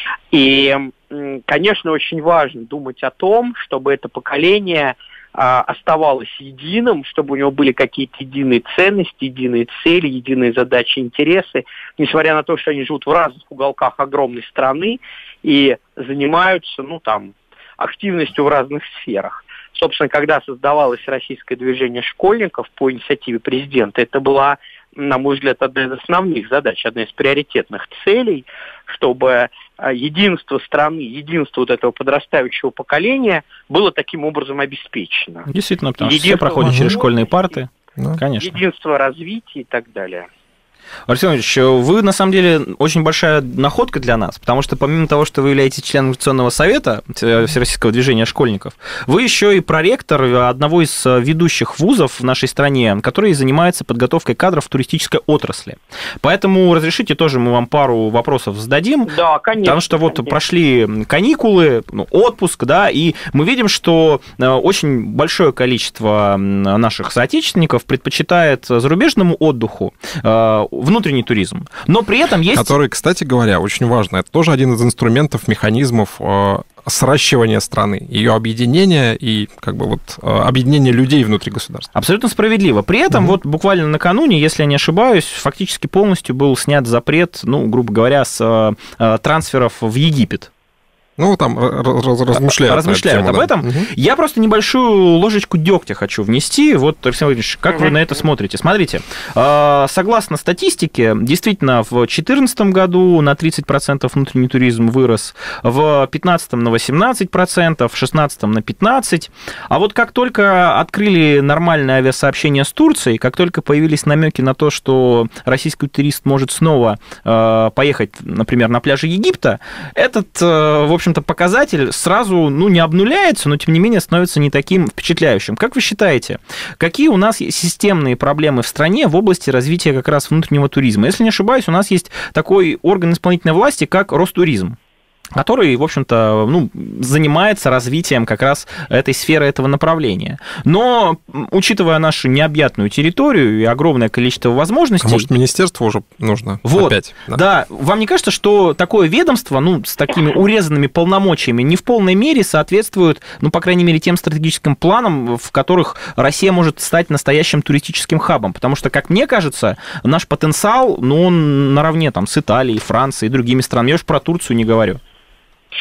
Speaker 7: И, конечно, очень важно думать о том, чтобы это поколение а, оставалось единым, чтобы у него были какие-то единые ценности, единые цели, единые задачи, интересы, несмотря на то, что они живут в разных уголках огромной страны и занимаются, ну, там, активностью в разных сферах. Собственно, когда создавалось российское движение школьников по инициативе президента, это была, на мой взгляд, одна из основных задач, одна из приоритетных целей, чтобы единство страны, единство вот этого подрастающего поколения было таким образом обеспечено.
Speaker 2: Действительно, потому что все проходят через школьные парты.
Speaker 3: Да.
Speaker 2: Конечно.
Speaker 7: Единство развития и так далее.
Speaker 2: Алексей Иванович, вы, на самом деле, очень большая находка для нас, потому что помимо того, что вы являетесь членом Конституционного совета Всероссийского движения школьников, вы еще и проректор одного из ведущих вузов в нашей стране, который занимается подготовкой кадров в туристической отрасли. Поэтому разрешите тоже мы вам пару вопросов зададим.
Speaker 7: Да, конечно.
Speaker 2: Потому что вот
Speaker 7: конечно.
Speaker 2: Прошли каникулы, ну, отпуск, да, и мы видим, что очень большое количество наших соотечественников предпочитает зарубежному отдыху внутренний туризм. Но при этом есть...
Speaker 3: Который, кстати говоря, очень важно. Это тоже один из инструментов, механизмов э, сращивания страны, ее объединения и как бы вот э, объединения людей внутри государства.
Speaker 2: Абсолютно справедливо. При этом угу. вот буквально накануне, если я не ошибаюсь, фактически полностью был снят запрет, ну, грубо говоря, с э, трансферов в Египет.
Speaker 3: Ну, там размышляют.
Speaker 2: Размышляют
Speaker 3: тему,
Speaker 2: об
Speaker 3: да.
Speaker 2: этом.
Speaker 3: Угу.
Speaker 2: Я просто небольшую ложечку дегтя хочу внести. Вот, Алексей Владимирович, как угу. вы на это смотрите? Смотрите, согласно статистике, действительно, в две тысячи четырнадцатом году на тридцать процентов внутренний туризм вырос, в две тысячи пятнадцатом на восемнадцать процентов, в две тысячи шестнадцатом на пятнадцать процентов. А вот как только открыли нормальное авиасообщение с Турцией, как только появились намеки на то, что российский турист может снова поехать, например, на пляжи Египта, этот, в общем, общем-то, показатель сразу, ну, не обнуляется, но, тем не менее, становится не таким впечатляющим. Как вы считаете, какие у нас системные проблемы в стране в области развития как раз внутреннего туризма? Если не ошибаюсь, у нас есть такой орган исполнительной власти, как Ростуризм, который, в общем-то, ну, занимается развитием как раз этой сферы, этого направления. Но, учитывая нашу необъятную территорию и огромное количество возможностей...
Speaker 3: А может, министерство уже нужно
Speaker 2: вот,
Speaker 3: опять?
Speaker 2: Да. да, вам не кажется, что такое ведомство, ну, с такими урезанными полномочиями не в полной мере соответствует, ну, по крайней мере, тем стратегическим планам, в которых Россия может стать настоящим туристическим хабом? Потому что, как мне кажется, наш потенциал, ну, он наравне там с Италией, Францией и другими странами. Я уж про Турцию не говорю.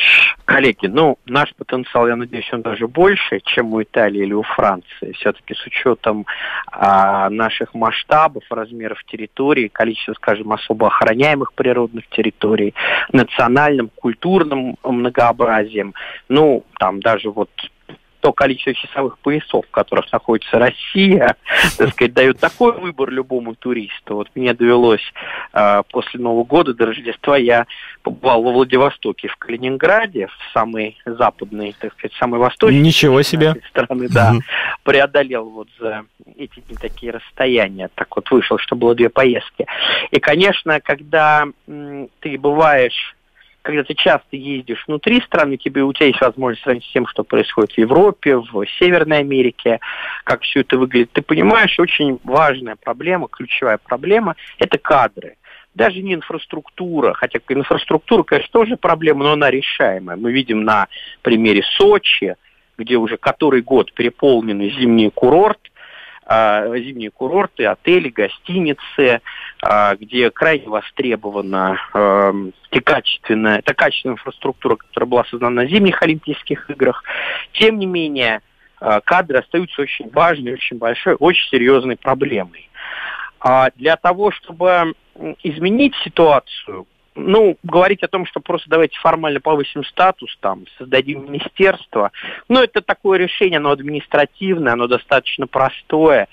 Speaker 7: Коллеги, ну, наш потенциал, я надеюсь, он даже больше, чем у Италии или у Франции. Все-таки с учетом а, наших масштабов, размеров территории, количества, скажем, особо охраняемых природных территорий, национальным, культурным многообразием, ну, там даже вот то количество часовых поясов, в которых находится Россия, так сказать, дает такой выбор любому туристу. Вот мне довелось э, после Нового года до Рождества, я побывал во Владивостоке, в Калининграде, в самой западной, так сказать, самой восточной
Speaker 2: Ничего себе.
Speaker 7: страны, да, mm-hmm. преодолел вот за эти дни такие расстояния, так вот вышло, что было две поездки. И, конечно, когда м, ты бываешь когда ты часто ездишь внутри страны, тебе, у тебя есть возможность сравнить с тем, что происходит в Европе, в Северной Америке, как все это выглядит. Ты понимаешь, очень важная проблема, ключевая проблема – это кадры. Даже не инфраструктура, хотя инфраструктура, конечно, тоже проблема, но она решаемая. Мы видим на примере Сочи, где уже который год переполнены зимние курорты, зимние курорты, отели, гостиницы, где крайне востребована э, качественная, та качественная инфраструктура, которая была создана на зимних Олимпийских играх. Тем не менее, э, кадры остаются очень важной, очень большой, очень серьезной проблемой. А для того, чтобы изменить ситуацию, ну, говорить о том, что просто давайте формально повысим статус, там, создадим министерство, ну, это такое решение, оно административное, оно достаточно простое,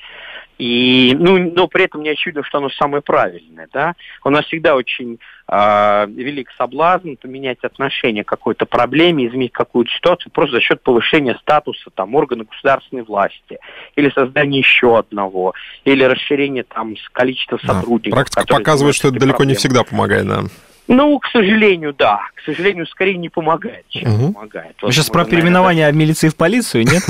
Speaker 7: и, ну, но при этом не очевидно, что оно самое правильное, да. У нас всегда очень э, велик соблазн поменять отношение к какой-то проблеме, изменить какую-то ситуацию просто за счет повышения статуса там органа государственной власти, или создания еще одного, или расширения там количества сотрудников.
Speaker 3: Да, практика показывает, что это далеко проблемы. Не всегда помогает, да.
Speaker 7: Ну, к сожалению, да. К сожалению, скорее не помогает, чем угу. помогает.
Speaker 2: Вы вот, сейчас про переименование наверное... милиции в полицию, нет?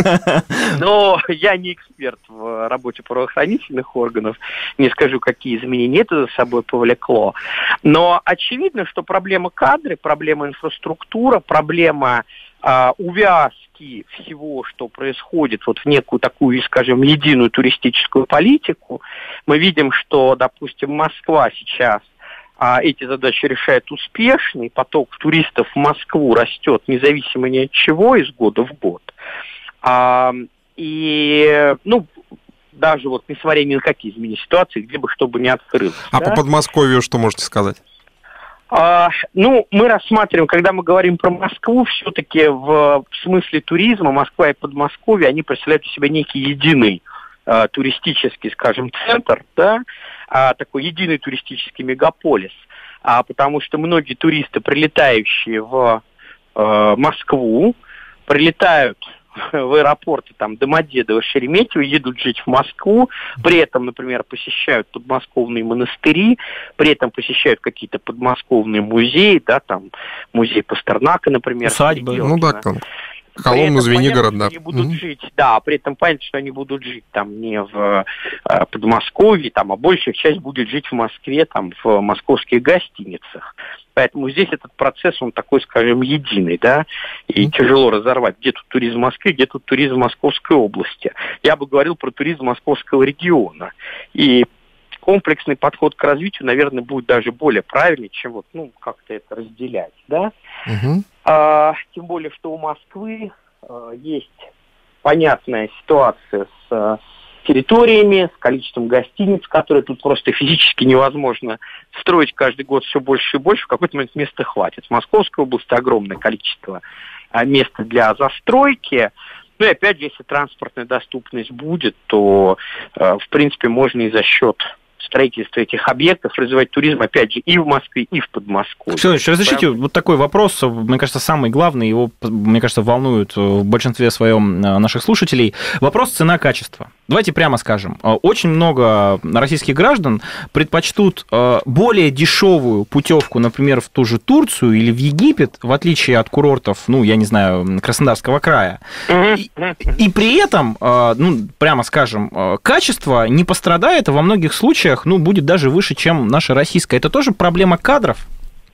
Speaker 7: Но я не эксперт в работе правоохранительных органов, не скажу, какие изменения это за собой повлекло. Но очевидно, что проблема кадры, проблема инфраструктура, проблема а, увязки всего, что происходит вот в некую такую, скажем, единую туристическую политику. Мы видим, что, допустим, Москва сейчас А эти задачи решает успешно, и поток туристов в Москву растет независимо ни от чего из года в год. А, и, ну, даже вот несмотря ни на какие изменения ситуации, где бы что бы ни открылось.
Speaker 3: А
Speaker 7: да?
Speaker 3: по Подмосковью что можете сказать?
Speaker 7: А, ну, мы рассматриваем, когда мы говорим про Москву, все-таки в, в смысле туризма Москва и Подмосковье, они представляют из себя некий единый а, туристический, скажем, центр, да, а, такой единый туристический мегаполис, а, потому что многие туристы, прилетающие в а, Москву, прилетают в аэропорты там Домодедово, Шереметьево, едут жить в Москву, при этом, например, посещают подмосковные монастыри, при этом посещают какие-то подмосковные музеи, да, там музей Пастернака, например.
Speaker 3: Усадьбы, ну да, там. Коломну, Звенигород, да.
Speaker 7: Они будут mm-hmm. жить, да, при этом понятно, что они будут жить там не в э, Подмосковье, там, а большая часть будет жить в Москве, там, в московских гостиницах. Поэтому здесь этот процесс, он такой, скажем, единый, да, и mm-hmm. тяжело разорвать, где тут туризм в Москве, где тут туризм в Московской области. Я бы говорил про туризм Московского региона. И комплексный подход к развитию, наверное, будет даже более правильный, чем вот, ну, как-то это разделять, да.
Speaker 3: Mm-hmm.
Speaker 7: А, тем более, что у Москвы а, есть понятная ситуация с а, территориями, с количеством гостиниц, которые тут просто физически невозможно строить каждый год все больше и больше. В какой-то момент места хватит. В Московской области огромное количество а, места для застройки. Ну и опять же, если транспортная доступность будет, то, а, в принципе, можно и за счет строительство этих объектов, развивать туризм, опять же, и в Москве, и в Подмосковье.
Speaker 2: Александр Ильич, разрешите Прям... вот такой вопрос, мне кажется, самый главный, его, мне кажется, волнует в большинстве своем наших слушателей. Вопрос цена-качество. Давайте прямо скажем, очень много российских граждан предпочтут более дешевую путевку, например, в ту же Турцию или в Египет, в отличие от курортов, ну, я не знаю, Краснодарского края. И, и при этом, ну, прямо скажем, качество не пострадает, а во многих случаях, ну, будет даже выше, чем наше российское. Это тоже проблема кадров?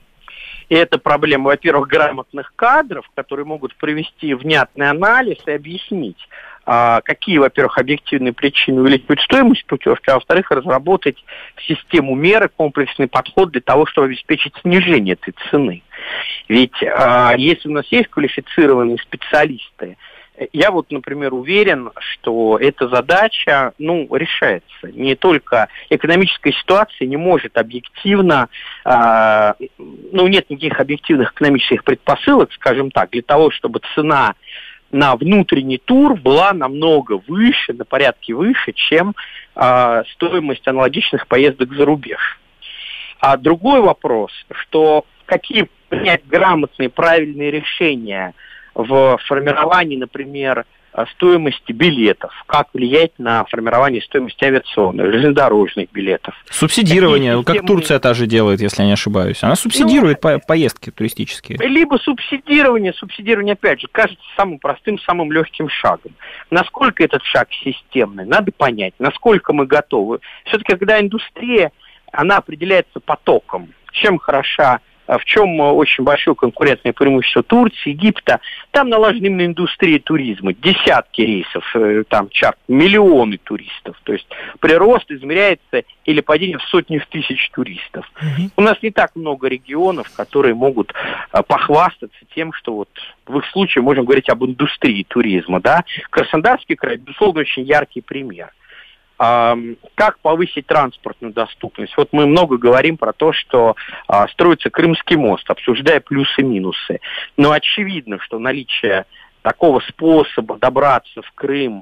Speaker 7: И это проблема, во-первых, грамотных кадров, которые могут провести внятный анализ и объяснить, какие, во-первых, объективные причины увеличивают стоимость путевки, а во-вторых, разработать систему меры, комплексный подход для того, чтобы обеспечить снижение этой цены. Ведь если у нас есть квалифицированные специалисты, я вот, например, уверен, что эта задача, ну, решается. Не только экономическая ситуация не может объективно, э, ну, нет никаких объективных экономических предпосылок, скажем так, для того, чтобы цена на внутренний тур была намного выше, на порядке выше, чем э, стоимость аналогичных поездок за рубеж. А другой вопрос, что какие принять грамотные, правильные решения в формировании, например, стоимости билетов, как влиять на формирование стоимости авиационных, железнодорожных билетов.
Speaker 2: Субсидирование, системы... как Турция та же делает, если я не ошибаюсь. Она субсидирует ну, поездки туристические.
Speaker 7: Либо субсидирование, субсидирование, опять же, кажется самым простым, самым легким шагом. Насколько этот шаг системный, надо понять, насколько мы готовы. Все-таки, когда индустрия, она определяется потоком, чем хороша, в чем очень большое конкурентное преимущество Турции, Египта. Там налажена именно индустрия туризма. Десятки рейсов, там чарт, миллионы туристов. То есть прирост измеряется или падение в сотни тысяч туристов. Mm-hmm. У нас не так много регионов, которые могут похвастаться тем, что вот в их случае можем говорить об индустрии туризма. Да? Краснодарский край, безусловно, очень яркий пример. Как повысить транспортную доступность? Вот мы много говорим про то, что а, строится Крымский мост, обсуждая плюсы и минусы. Но очевидно, что наличие такого способа добраться в Крым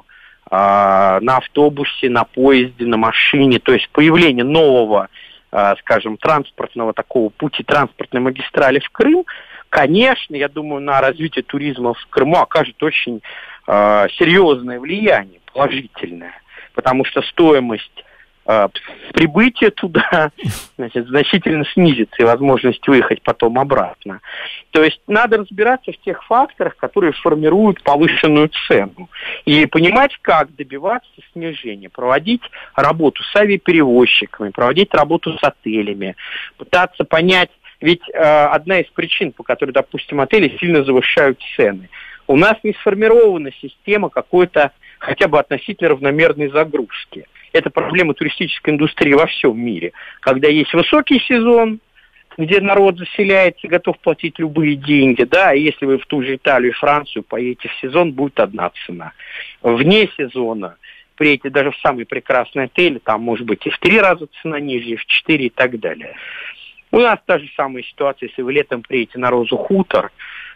Speaker 7: а, на автобусе, на поезде, на машине, то есть появление нового, а, скажем, транспортного такого пути, транспортной магистрали в Крым, конечно, я думаю, на развитие туризма в Крыму окажет очень а, серьезное влияние, положительное. Потому что стоимость э, прибытия туда, значит, значительно снизится, и возможность выехать потом обратно. То есть надо разбираться в тех факторах, которые формируют повышенную цену, и понимать, как добиваться снижения, проводить работу с авиаперевозчиками, проводить работу с отелями, пытаться понять, ведь э, одна из причин, по которой, допустим, отели сильно завышают цены, у нас не сформирована система какой-то хотя бы относительно равномерной загрузки. Это проблема туристической индустрии во всем мире. Когда есть высокий сезон, где народ заселяется и готов платить любые деньги, да, и если вы в ту же Италию и Францию поедете в сезон, будет одна цена. Вне сезона приедете даже в самый прекрасный отель, там может быть и в три раза цена ниже, и в четыре и так далее. У нас та же самая ситуация, если вы летом приедете на Розу Хутор,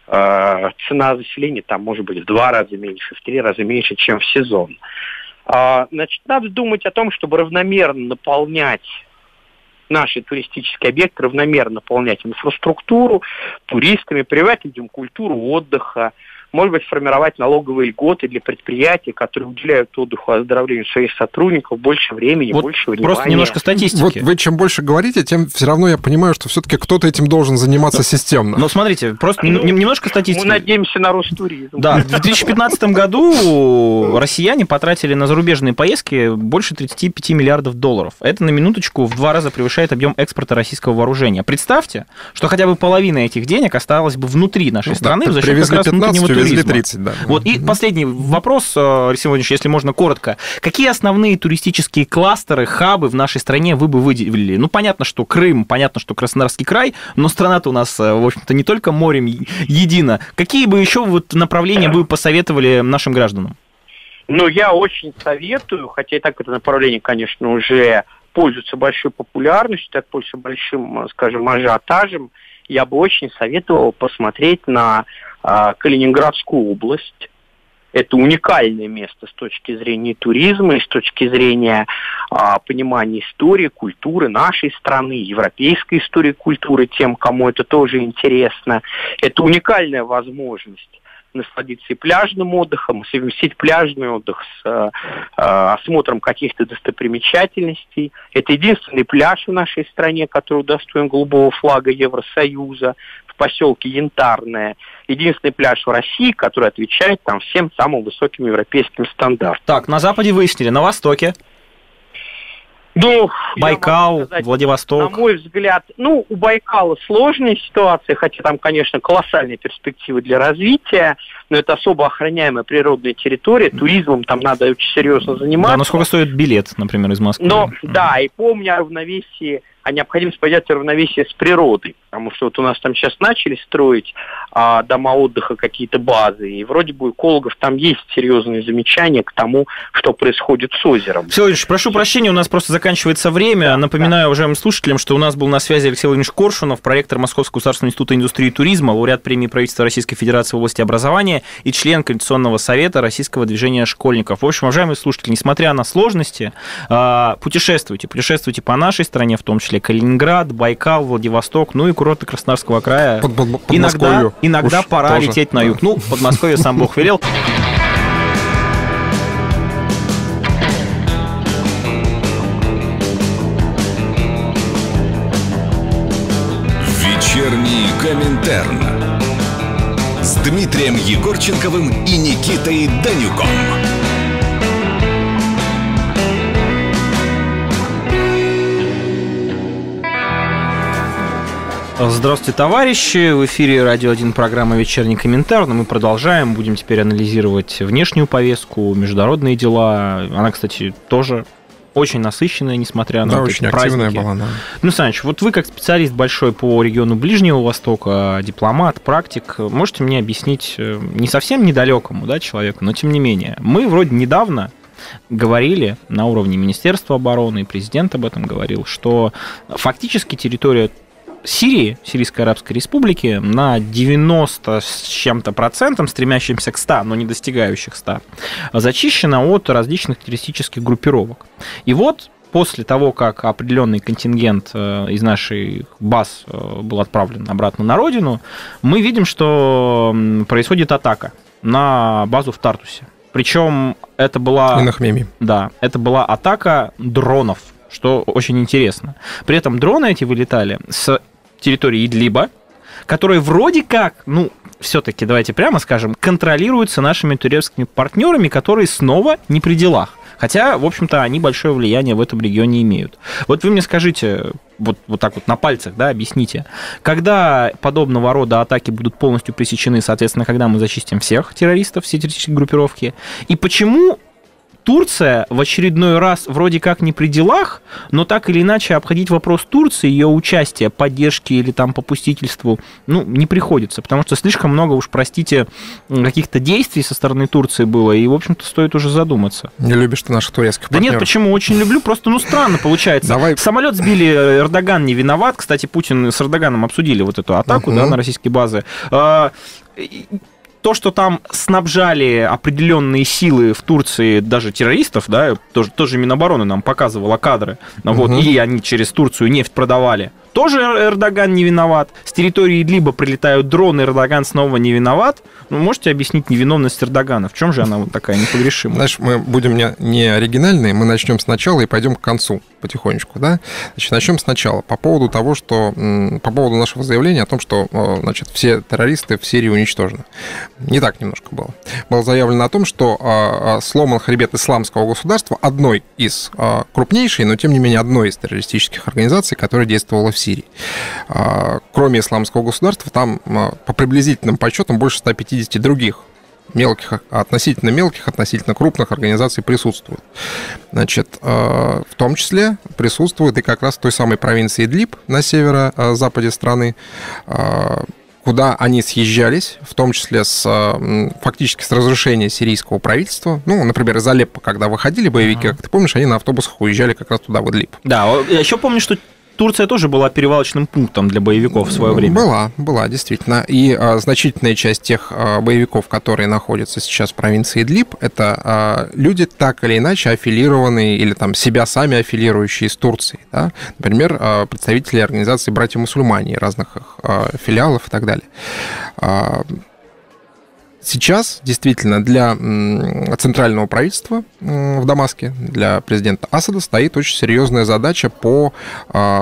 Speaker 7: цена заселения там может быть в два раза меньше, в три раза меньше, чем в сезон. Значит, надо думать о том, чтобы равномерно наполнять наши туристические объекты, равномерно наполнять инфраструктуру туристами, прививать людям культуру отдыха, может быть, формировать налоговые льготы для предприятий, которые уделяют отдыху и оздоровлению своих сотрудников больше времени,
Speaker 2: вот
Speaker 7: больше внимания.
Speaker 2: Просто немножко статистики.
Speaker 3: Вот вы чем больше говорите, тем все равно я понимаю, что все-таки кто-то этим должен заниматься но, системно.
Speaker 2: Но смотрите, просто ну, немножко статистики.
Speaker 7: Мы надеемся на Ростуризм.
Speaker 2: Да, в две тысячи пятнадцатом году россияне потратили на зарубежные поездки больше тридцать пять миллиардов долларов. Это на минуточку в два раза превышает объем экспорта российского вооружения. Представьте, что хотя бы половина этих денег осталась бы внутри нашей страны
Speaker 3: да,
Speaker 2: за счет как раз внутреннего туризма.
Speaker 3: тридцать, да.
Speaker 2: Вот, и последний вопрос, сегодня, если можно коротко. Какие основные туристические кластеры, хабы в нашей стране вы бы выделили? Ну, понятно, что Крым, понятно, что Краснодарский край, но страна-то у нас, в общем-то, не только морем едина. Какие бы еще вот направления вы посоветовали нашим гражданам?
Speaker 7: Ну, я очень советую, хотя и так это направление, конечно, уже пользуется большой популярностью, так пользуется большим, скажем, ажиотажем, я бы очень советовал посмотреть на а, Калининградскую область. Это уникальное место с точки зрения туризма и с точки зрения а, понимания истории, культуры нашей страны, европейской истории культуры, тем, кому это тоже интересно. Это уникальная возможность насладиться и пляжным отдыхом, совместить пляжный отдых с э, э, осмотром каких-то достопримечательностей. Это единственный пляж в нашей стране, который удостоен голубого флага Евросоюза в поселке Янтарное. Единственный пляж в России, который отвечает там всем самым высоким европейским стандартам.
Speaker 2: Так, на Западе выяснили, на Востоке?
Speaker 7: Ну,
Speaker 2: Байкал,
Speaker 7: сказать,
Speaker 2: Владивосток.
Speaker 7: На мой взгляд, ну, у Байкала сложная ситуация, хотя там, конечно, колоссальные перспективы для развития, но это особо охраняемая природная территория, туризмом там надо очень серьезно заниматься.
Speaker 2: Да, но сколько стоит билет, например, из Москвы?
Speaker 7: Но, да, и помня о равновесии, о необходимости поддержать равновесие с природой, потому что вот у нас там сейчас начали строить а, дома отдыха, какие-то базы, и вроде бы у экологов там есть серьезные замечания к тому, что происходит с озером.
Speaker 2: Алексей Владимирович, прошу прощения, у нас просто заканчивается время. Да, Напоминаю да. уважаемым слушателям, что у нас был на связи Алексей Владимирович Коршунов, проректор Московского государственного института индустрии и туризма, лауреат премии правительства Российской Федерации в области образования и член Координационного совета Российского движения школьников. В общем, уважаемые слушатели, несмотря на сложности, путешествуйте, путешествуйте по нашей стране, в том числе Калининград, Байкал, Владивосток, ну и курорты Краснодарского края.
Speaker 3: Под, под, под
Speaker 2: иногда иногда пора
Speaker 3: тоже.
Speaker 2: лететь на юг. Ну, Подмосковье сам Бог велел.
Speaker 1: Вечерний Коминтерн с Дмитрием Егорченковым и Никитой Данюком.
Speaker 2: Здравствуйте, товарищи! В эфире «Радио один» программа «Вечерний Коминтерн». Мы продолжаем. Будем теперь анализировать внешнюю повестку, международные дела. Она, кстати, тоже очень насыщенная, несмотря на
Speaker 3: да,
Speaker 2: вот
Speaker 3: очень
Speaker 2: эти
Speaker 3: активная
Speaker 2: праздники.
Speaker 3: была, да.
Speaker 2: Ну, Саныч, вот вы как специалист большой по региону Ближнего Востока, дипломат, практик, можете мне объяснить не совсем недалекому, да, человеку, но тем не менее. Мы вроде недавно говорили на уровне Министерства обороны, и президент об этом говорил, что фактически территория Сирии, Сирийской Арабской Республики, на девяносто с чем-то процентом, стремящимся к ста, но не достигающих ста, зачищена от различных террористических группировок. И вот после того, как определенный контингент из наших баз был отправлен обратно на родину, мы видим, что происходит атака на базу в Тартусе. Причем это была, да, это была атака дронов, что очень интересно. При этом дроны эти вылетали с территории Идлиба, которые вроде как, ну, все-таки, давайте прямо скажем, контролируются нашими турецкими партнерами, которые снова не при делах. Хотя, в общем-то, они большое влияние в этом регионе имеют. Вот вы мне скажите, вот, вот так вот на пальцах, да, объясните, когда подобного рода атаки будут полностью пресечены, соответственно, когда мы зачистим всех террористов, все террористические группировки, и почему Турция в очередной раз вроде как не при делах, но так или иначе обходить вопрос Турции, ее участия, поддержки или там попустительству, ну, не приходится, потому что слишком много, уж простите, каких-то действий со стороны Турции было, и, в общем-то, стоит уже задуматься.
Speaker 3: Не любишь ты наших турецких партнеров?
Speaker 2: Да нет, почему? Очень люблю, просто, ну, странно получается. Давай. Самолет сбили, Эрдоган не виноват, кстати, Путин с Эрдоганом обсудили вот эту атаку, uh-huh. да, на российские базы. То, что там снабжали определенные силы в Турции, даже террористов, да, тоже, тоже Минобороны нам показывала кадры, угу. вот, и они через Турцию нефть продавали. Тоже Эрдоган не виноват. С территории Идлиба прилетают дроны, Эрдоган снова не виноват. Ну, можете объяснить невиновность Эрдогана? В чем же она вот такая непогрешимая?
Speaker 3: Знаешь, мы будем не, не оригинальные, мы начнем сначала и пойдем к концу потихонечку, да? Значит, начнем сначала по поводу того, что по поводу нашего заявления о том, что, значит, все террористы в Сирии уничтожены. Не так немножко было. Было заявлено о том, что сломан хребет исламского государства, одной из крупнейшей, но тем не менее одной из террористических организаций, которая действовала в Сирии. Кроме исламского государства, там по приблизительным подсчетам больше ста пятидесяти других мелких, относительно мелких, относительно крупных организаций присутствуют. Значит, в том числе присутствует и как раз в той самой провинции Идлиб на северо-западе страны, куда они съезжались, в том числе с, фактически с разрушения сирийского правительства. Ну, например, из Алеппо, когда выходили боевики, uh-huh. как ты помнишь, они на автобусах уезжали как раз туда, в Идлиб.
Speaker 2: Да, я еще помню, что Турция тоже была перевалочным пунктом для боевиков в свое время.
Speaker 3: Была, была, действительно. И а, значительная часть тех а, боевиков, которые находятся сейчас в провинции Идлиб, это а, люди, так или иначе аффилированные или там себя сами аффилирующие с Турцией. Да? Например, а, представители организации «Братья-мусульмане», разных их а, филиалов и так далее. А, Сейчас действительно для центрального правительства в Дамаске, для президента Асада стоит очень серьезная задача по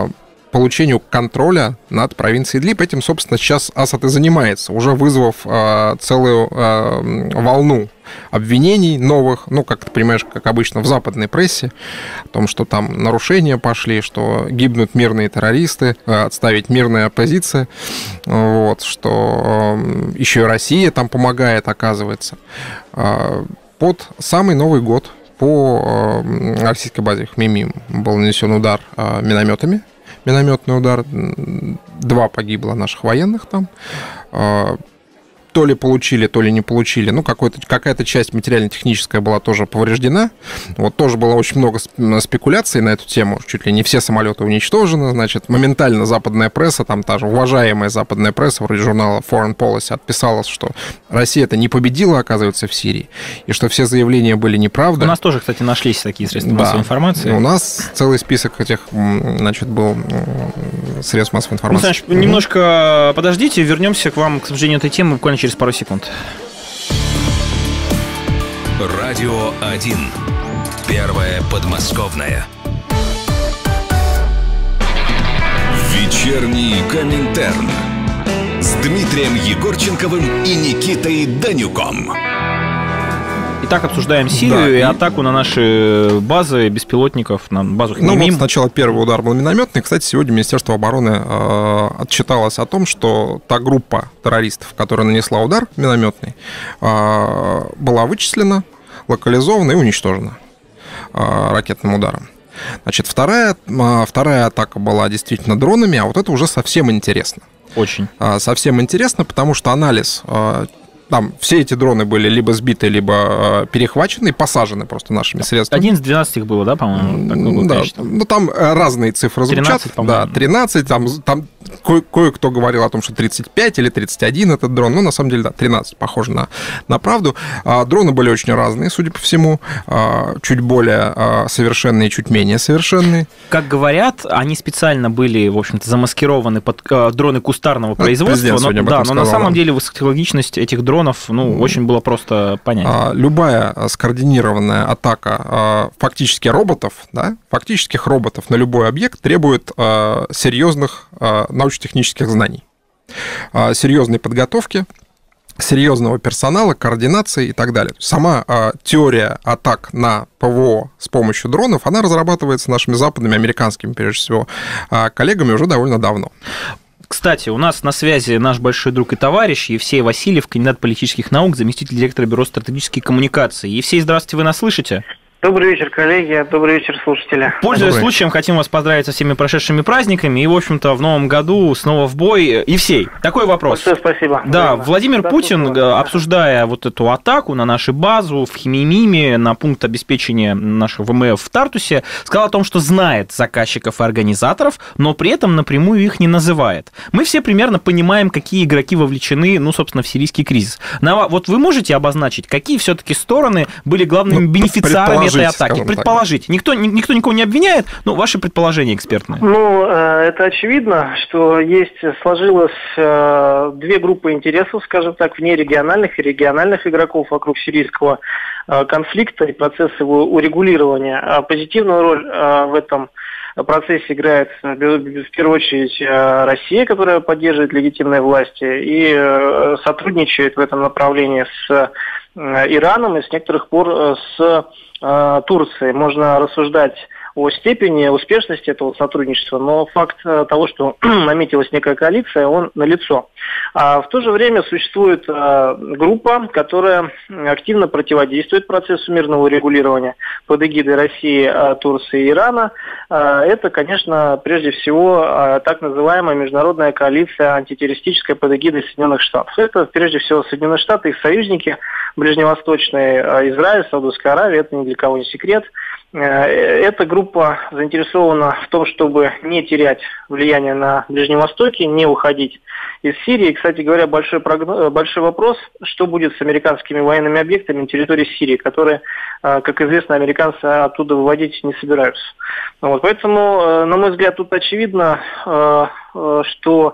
Speaker 3: получению контроля над провинцией Идлиб. Этим, собственно, сейчас Асад и занимается, уже вызвав э, целую э, волну обвинений новых, ну, как ты понимаешь, как обычно в западной прессе, о том, что там нарушения пошли, что гибнут мирные террористы, отставить мирная оппозиция, вот, что э, еще и Россия там помогает, оказывается. Э, под самый Новый год по э, российской базе Хмеймим был нанесен удар э, минометами, минометный удар, два погибло наших военных там, э, то ли получили, то ли не получили. Ну, какая-то часть материально-техническая была тоже повреждена. Вот тоже было очень много спекуляций на эту тему. Чуть ли не все самолеты уничтожены. Значит, моментально западная пресса, там та же уважаемая западная пресса, вроде журнала Foreign Policy, отписалась, что Россия-то не победила, оказывается, в Сирии, и что все заявления были неправдой.
Speaker 2: У нас тоже, кстати, нашлись такие средства да. массовой информации.
Speaker 3: У нас целый список этих, значит, был средств массовой информации.
Speaker 2: Ну, Саныч, mm-hmm. немножко подождите, вернемся к вам, к сожалению, этой темы буквально через пару секунд.
Speaker 1: Радио один. Первая подмосковная. Вечерний Коминтерн. С Дмитрием Егорченковым и Никитой Данюком.
Speaker 2: Итак, обсуждаем Сирию да, и атаку на наши базы беспилотников, на базу Хмеймим.
Speaker 3: Ну вот сначала первый удар был минометный. Кстати, сегодня Министерство обороны э, отчиталось о том, что та группа террористов, которая нанесла удар минометный, э, была вычислена, локализована и уничтожена э, ракетным ударом. Значит, вторая, э, вторая атака была действительно дронами, а вот это уже совсем интересно.
Speaker 2: Очень.
Speaker 3: Э, совсем интересно, потому что анализ... Э, Там все эти дроны были либо сбиты, либо перехвачены, посажены просто нашими средствами.
Speaker 2: один из двенадцати их было, да, по-моему?
Speaker 3: Да, ну там разные цифры звучат.
Speaker 2: тринадцать, по-моему.
Speaker 3: Да, тринадцать, там, там ко- кое-кто говорил о том, что тридцать пять или тридцать один этот дрон, но на самом деле, да, тринадцать, похоже на, на правду. А, дроны были очень разные, судя по всему, а, чуть более а, совершенные, чуть менее совершенные.
Speaker 2: Как говорят, они специально были, в общем-то, замаскированы под а, дроны кустарного производства, но, да, но на самом деле высокотехнологичность этих дронов ну, очень было просто понять.
Speaker 3: А, любая скоординированная атака а, фактически роботов, да, фактических роботов на любой объект требует а, серьезных а, научно-технических знаний, а, серьезной подготовки, серьезного персонала, координации и так далее. Сама а, теория атак на ПВО с помощью дронов, она разрабатывается нашими западными, американскими, прежде всего, а, коллегами уже довольно давно.
Speaker 2: Кстати, у нас на связи наш большой друг и товарищ Евсей Васильев, кандидат политических наук, заместитель директора Бюро стратегической коммуникации. Евсей, здравствуйте, вы нас слышите?
Speaker 8: Добрый вечер, коллеги, добрый вечер, слушатели.
Speaker 2: Пользуясь добрый. случаем, хотим вас поздравить со всеми прошедшими праздниками и, в общем-то, в новом году снова в бой. Евсей, такой вопрос.
Speaker 8: Большое спасибо.
Speaker 2: Да, Время. Владимир да, Путин, да. обсуждая вот эту атаку на нашу базу в Хмеймиме, на пункт обеспечения нашего ВМФ в Тартусе, сказал о том, что знает заказчиков и организаторов, но при этом напрямую их не называет. Мы все примерно понимаем, какие игроки вовлечены, ну, собственно, в сирийский кризис. Вот вы можете обозначить, какие все-таки стороны были главными ну, бенефициарами этой атаки? Предположить. Так. Никто, никто никого не обвиняет, но ваши предположения экспертные.
Speaker 8: Ну, это очевидно, что есть, сложилось две группы интересов, скажем так, внерегиональных и региональных игроков вокруг сирийского конфликта и процесса его урегулирования. Позитивную роль в этом процессе играет в первую очередь Россия, которая поддерживает легитимные власти и сотрудничает в этом направлении с Ираном и с некоторых пор с Турцией. Можно рассуждать о степени успешности этого сотрудничества, но факт того, что наметилась некая коалиция, он налицо. А в то же время существует группа, которая активно противодействует процессу мирного регулирования под эгидой России, Турции и Ирана. Это, конечно, прежде всего так называемая международная коалиция антитеррористическая под эгидой Соединенных Штатов. Это, прежде всего, Соединенные Штаты, их союзники ближневосточные, Израиль, Саудовская Аравия, это ни для кого не секрет. Эта группа заинтересована в том, чтобы не терять влияние на Ближнем Востоке, не уходить из Сирии. Кстати говоря, большой, прогноз, большой вопрос, что будет с американскими военными объектами на территории Сирии, которые, как известно, американцы оттуда выводить не собираются. Вот, поэтому, на мой взгляд, тут очевидно, что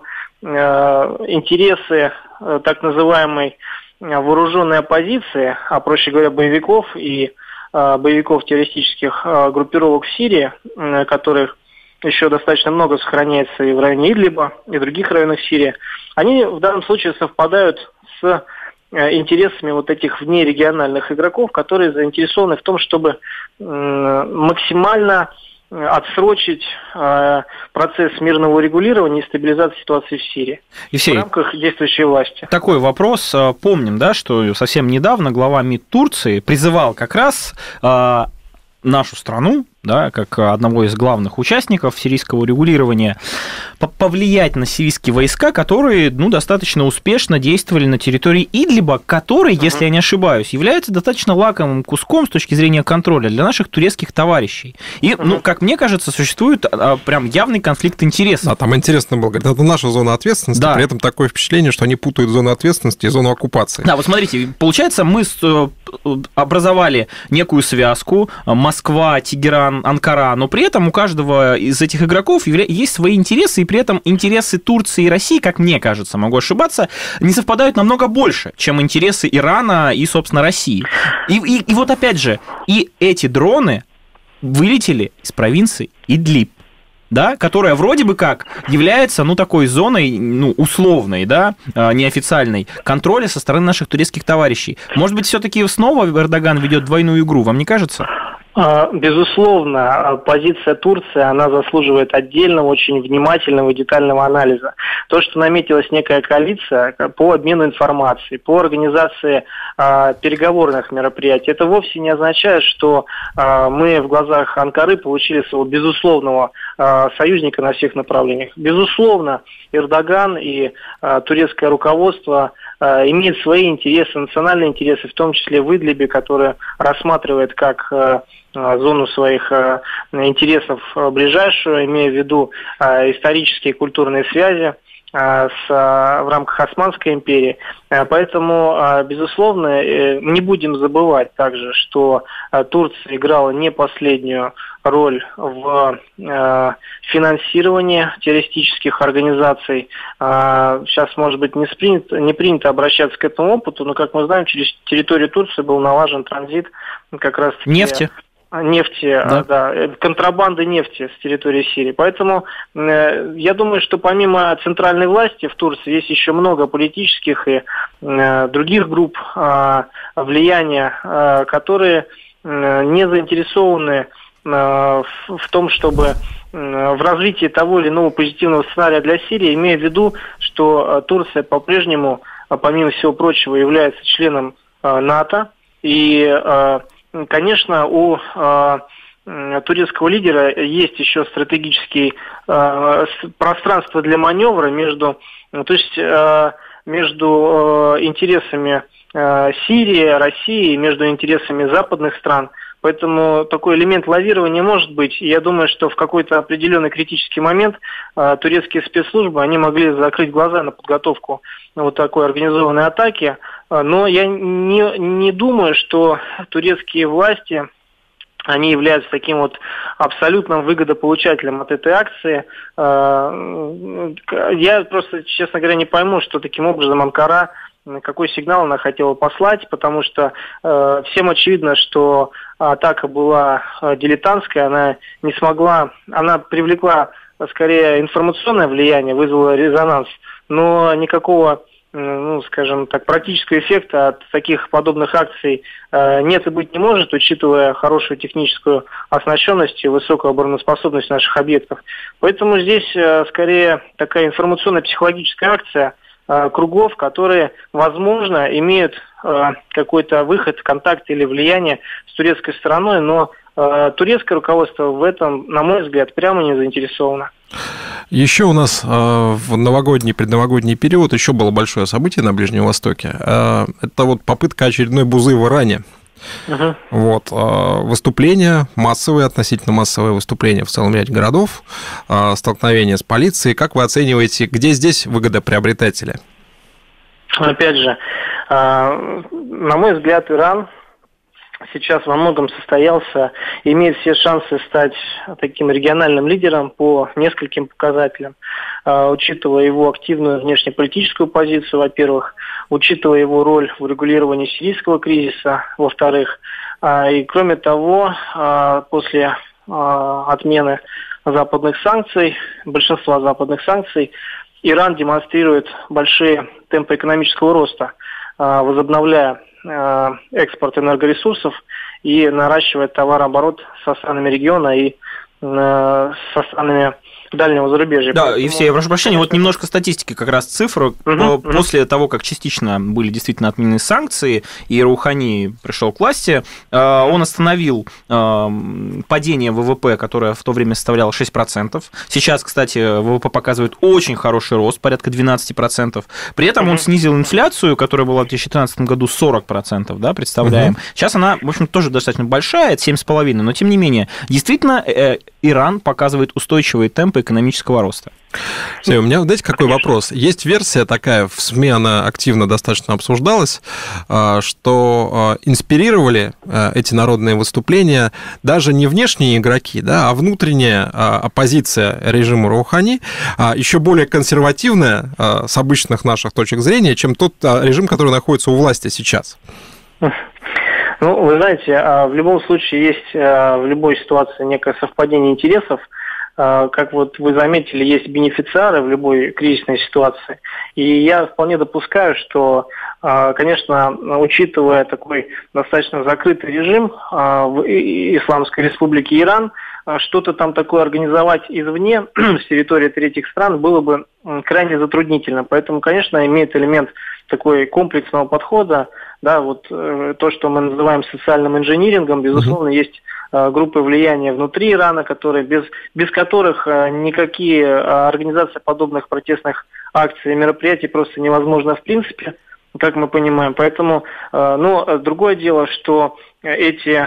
Speaker 8: интересы так называемой вооруженной оппозиции, а проще говоря, боевиков и боевиков террористических группировок в Сирии, которых еще достаточно много сохраняется и в районе Идлиба, и в других районах Сирии, они в данном случае совпадают с интересами вот этих внерегиональных игроков, которые заинтересованы в том, чтобы максимально отсрочить э, процесс мирного урегулирования и стабилизации ситуации в Сирии
Speaker 2: Евсей,
Speaker 8: в рамках действующей власти.
Speaker 2: Такой вопрос. Помним, да, что совсем недавно глава МИД Турции призывал как раз э, нашу страну, да, как одного из главных участников сирийского регулирования, повлиять на сирийские войска, которые, ну, достаточно успешно действовали на территории Идлиба, который, uh-huh. если я не ошибаюсь, является достаточно лакомым куском с точки зрения контроля для наших турецких товарищей. И, uh-huh. ну, как мне кажется, существует а, прям явный конфликт интересов.
Speaker 3: А там интересно было, говорит, это наша зона ответственности, да. При этом такое впечатление, что они путают зону ответственности и зону оккупации.
Speaker 2: Да, вот смотрите, получается, мы образовали некую связку Москва, Тегеран, Анкара, но при этом у каждого из этих игроков есть свои интересы, и при этом интересы Турции и России, как мне кажется, могу ошибаться, не совпадают намного больше, чем интересы Ирана и, собственно, России. И, и, и вот опять же, и эти дроны вылетели из провинции Идлиб, да, которая вроде бы как является, ну, такой зоной, ну, условной, да, неофициальной, контроля со стороны наших турецких товарищей. Может быть, все-таки снова Эрдоган ведет двойную игру, вам не кажется?
Speaker 8: Безусловно, позиция Турции, она заслуживает отдельного, очень внимательного и детального анализа. То, что наметилась некая коалиция по обмену информацией, по организации э, переговорных мероприятий, это вовсе не означает, что э, мы в глазах Анкары получили своего безусловного э, союзника на всех направлениях. Безусловно, Эрдоган и э, турецкое руководство э, имеют свои интересы, национальные интересы, в том числе в Идлибе, который рассматривает как э, зону своих э, интересов ближайшую, имея в виду э, исторические и культурные связи э, с, э, в рамках Османской империи. Э, поэтому, э, безусловно, э, не будем забывать также, что э, Турция играла не последнюю роль в э, финансировании террористических организаций. Э, сейчас, может быть, не, спринят, не принято обращаться к этому опыту, но, как мы знаем, через территорию Турции был налажен транзит как раз
Speaker 2: нефти.
Speaker 8: Нефти, да. Да, контрабанды нефти с территории Сирии. Поэтому э, я думаю, что помимо центральной власти в Турции есть еще много политических и э, других групп э, влияния, э, которые э, не заинтересованы э, в, в том, чтобы э, в развитии того или иного позитивного сценария для Сирии, имея в виду, что э, Турция по-прежнему, э, помимо всего прочего, является членом э, НАТО и э, конечно, у э, турецкого лидера есть еще стратегические э, пространство для маневра между, то есть, э, между э, интересами э, Сирии, России, между интересами западных стран. Поэтому такой элемент лавирования может быть. И я думаю, что в какой-то определенный критический момент э, турецкие спецслужбы, они могли закрыть глаза на подготовку вот такой организованной атаки. Но я не, не думаю, что турецкие власти, они являются таким вот абсолютным выгодополучателем от этой акции. Я просто, честно говоря, не пойму, что таким образом Анкара, какой сигнал она хотела послать, потому что э, всем очевидно, что атака была дилетантская, она не смогла, она привлекла скорее информационное влияние, вызвала резонанс, но никакого, ну, скажем так, практического эффекта от таких подобных акций э, нет и быть не может, учитывая хорошую техническую оснащенность и высокую обороноспособность наших объектов. Поэтому здесь э, скорее такая информационно-психологическая акция э, кругов, которые, возможно, имеют э, какой-то выход, контакт или влияние с турецкой стороной, но э, турецкое руководство в этом, на мой взгляд, прямо не заинтересовано.
Speaker 3: Еще у нас э, в новогодний, предновогодний период еще было большое событие на Ближнем Востоке. Э, это вот попытка очередной бузы в Иране. Uh-huh. Вот, э, выступления, массовые, относительно массовые выступления в целом ряде городов, э, столкновения с полицией. Как вы оцениваете, где здесь выгодоприобретатели?
Speaker 8: Опять же, э, на мой взгляд, Иран сейчас во многом состоялся, имеет все шансы стать таким региональным лидером по нескольким показателям, э, учитывая его активную внешнеполитическую позицию, во-первых, учитывая его роль в урегулировании сирийского кризиса, во-вторых, э, и кроме того, э, после э, отмены западных санкций, большинства западных санкций, Иран демонстрирует большие темпы экономического роста, возобновляя экспорт энергоресурсов и наращивая товарооборот со странами региона и со странами дальнего зарубежья.
Speaker 2: Да,
Speaker 8: Поэтому...
Speaker 2: Евсей, я прошу прощения, вот немножко статистики, как раз цифры.
Speaker 8: Угу,
Speaker 2: После
Speaker 8: угу.
Speaker 2: того, как частично были действительно отменены санкции, и Роухани пришел к власти, он остановил падение ВВП, которое в то время составляло шесть процентов. Сейчас, кстати, ВВП показывает очень хороший рост, порядка двенадцать процентов. При этом он снизил инфляцию, которая была в две тысячи тринадцатом году сорок процентов, да, представляем. Угу. Сейчас она, в общем, тоже достаточно большая, семь целых пять десятых, но тем не менее, действительно, Иран показывает устойчивые темпы экономического роста.
Speaker 3: Все, у меня, знаете, какой вопрос? Есть версия такая, в СМИ она активно достаточно обсуждалась, что инспирировали эти народные выступления даже не внешние игроки, да, а внутренняя оппозиция режиму Роухани, еще более консервативная с обычных наших точек зрения, чем тот режим, который находится у власти сейчас.
Speaker 8: Ну, вы знаете, в любом случае есть в любой ситуации некое совпадение интересов. Как вот вы заметили, есть бенефициары в любой кризисной ситуации. И я вполне допускаю, что, конечно, учитывая такой достаточно закрытый режим в Исламской Республике Иран, что-то там такое организовать извне, с территории третьих стран, было бы крайне затруднительно. Поэтому, конечно, имеет элемент такой комплексного подхода. Да, вот то, что мы называем социальным инжинирингом, безусловно, mm-hmm. есть группы влияния внутри Ирана, которые, без, без которых никакие организации подобных протестных акций и мероприятий просто невозможно в принципе, как мы понимаем. Поэтому, ну, другое дело, что эти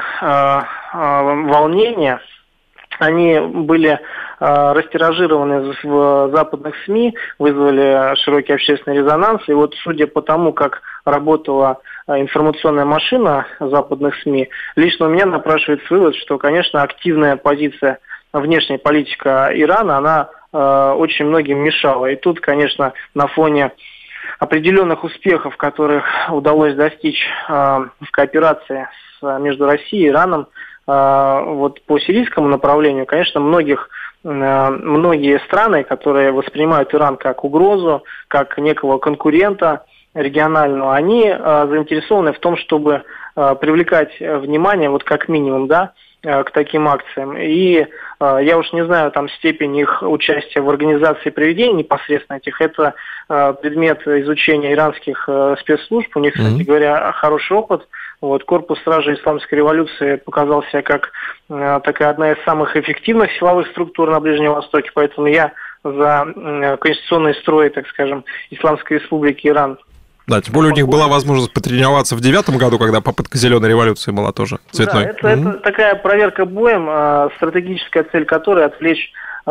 Speaker 8: волнения, они были растиражированы в западных СМИ, вызвали широкий общественный резонанс. И вот судя по тому, как работала информационная машина западных СМИ, лично у меня напрашивается вывод, что, конечно, активная позиция, внешняя политика Ирана, она э, очень многим мешала. И тут, конечно, на фоне определенных успехов, которых удалось достичь э, в кооперации с, между Россией и Ираном, э, вот по сирийскому направлению, конечно, многих многие страны, которые воспринимают Иран как угрозу, как некого конкурента регионального, они э, заинтересованы в том, чтобы э, привлекать внимание, вот как минимум, да, э, к таким акциям. И э, я уж не знаю там степень их участия в организации проведения непосредственно этих. Это э, предмет изучения иранских э, спецслужб. У них, кстати mm-hmm. говоря, хороший опыт. Вот, корпус стражей Исламской революции показался как э, такая одна из самых эффективных силовых структур на Ближнем Востоке. Поэтому я за э, конституционный строй, так скажем, Исламской Республики Иран.
Speaker 3: Да, тем более у них была возможность потренироваться в девятом году, когда попытка зеленой революции была тоже цветной.
Speaker 8: Да, это, mm-hmm. это такая проверка боем, э, стратегическая цель которой отвлечь э,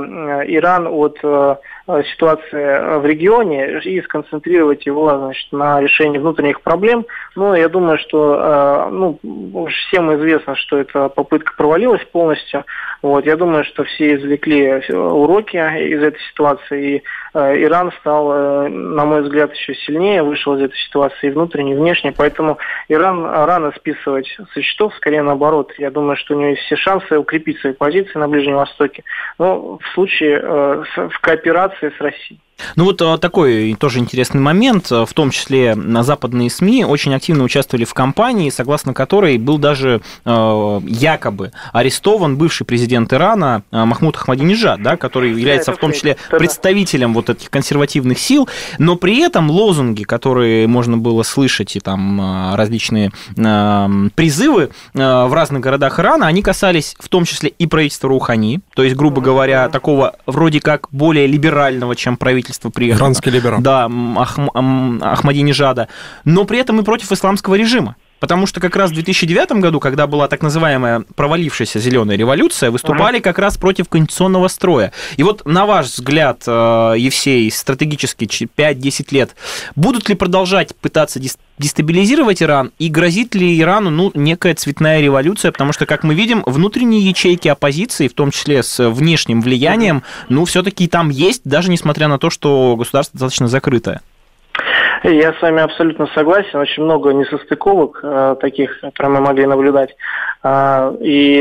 Speaker 8: Иран от э, ситуации в регионе и сконцентрировать его, значит, на решении внутренних проблем. Но я думаю, что э, ну, всем известно, что эта попытка провалилась полностью. Вот, я думаю, что все извлекли уроки из этой ситуации, и э, Иран стал, э, на мой взгляд, еще сильнее, вышел из этой ситуации и внутренне, и внешне. Поэтому Иран рано списывать со счетов, скорее наоборот. Я думаю, что у него есть все шансы укрепить свои позиции на Ближнем Востоке. Но в случае, э, в кооперации с Россией.
Speaker 2: Ну вот такой тоже интересный момент, в том числе западные СМИ очень активно участвовали в кампании, согласно которой был даже э, якобы арестован бывший президент Ирана Махмуд Ахмадинежад, да, который является в том числе представителем вот этих консервативных сил, но при этом лозунги, которые можно было слышать, и там различные э, призывы э, в разных городах Ирана, они касались в том числе и правительства Роухани, то есть, грубо говоря, такого вроде как более либерального, чем правительство при
Speaker 3: иранский либерал.
Speaker 2: Да, Ахм, Ахмадинежада, но при этом и против исламского режима. Потому что как раз в две тысячи девятом году, когда была так называемая провалившаяся зеленая революция, выступали как раз против конституционного строя. И вот на ваш взгляд, Евсей, стратегически пять-десять лет, будут ли продолжать пытаться дестабилизировать Иран, и грозит ли Ирану ну, некая цветная революция? Потому что, как мы видим, внутренние ячейки оппозиции, в том числе с внешним влиянием, ну, все-таки там есть, даже несмотря на то, что государство достаточно закрытое.
Speaker 8: Я с вами абсолютно согласен. Очень много несостыковок э, таких, которые мы могли наблюдать. Э,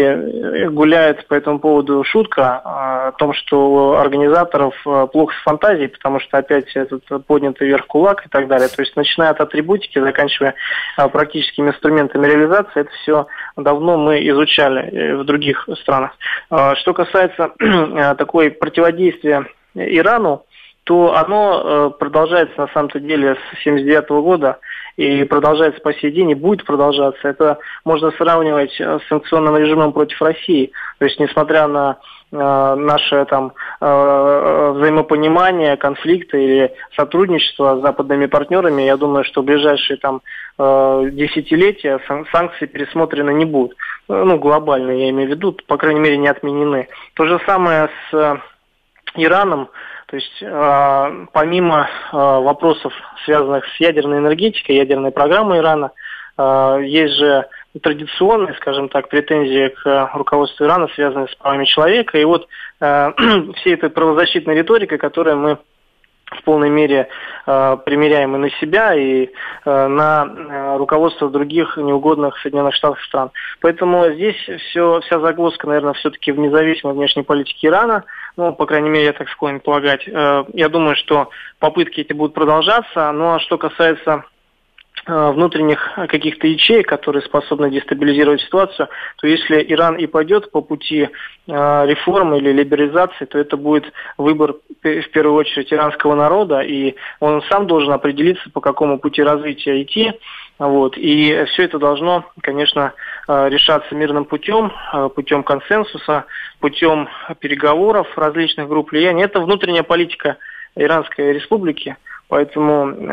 Speaker 8: и гуляет по этому поводу шутка э, о том, что у организаторов э, плохо с фантазией, потому что опять этот поднятый вверх кулак и так далее. То есть начиная от атрибутики, заканчивая э, практическими инструментами реализации, это все давно мы изучали в других странах. Э, что касается э, такой противодействия Ирану, то оно э, продолжается на самом-то деле с семьдесят девятого года и продолжается по сей день и будет продолжаться. Это можно сравнивать с санкционным режимом против России. То есть, несмотря на э, наше там э, взаимопонимание, конфликты или сотрудничество с западными партнерами, я думаю, что в ближайшие там э, десятилетия сан- санкции пересмотрены не будут. Ну, глобально, я имею в виду, по крайней мере, не отменены. То же самое с э, Ираном. То есть э, помимо э, вопросов, связанных с ядерной энергетикой, ядерной программой Ирана, э, есть же традиционные, скажем так, претензии к руководству Ирана, связанные с правами человека. И вот э, всей этой правозащитной риторикой, которую мы в полной мере э, примеряем и на себя, и э, на э, руководство других неугодных Соединенных Штатов стран. Поэтому здесь все, вся загвоздка, наверное, все-таки в независимой внешней политике Ирана. Ну, по крайней мере, я так склонен полагать. Э, я думаю, что попытки эти будут продолжаться. Ну, а что касается внутренних каких-то ячеек, которые способны дестабилизировать ситуацию, то если Иран и пойдет по пути э, реформы или либерализации, то это будет выбор в первую очередь иранского народа, и он сам должен определиться, по какому пути развития идти. Вот. И все это должно, конечно, решаться мирным путем, путем консенсуса, путем переговоров различных групп влияния. Это внутренняя политика Иранской Республики. Поэтому э,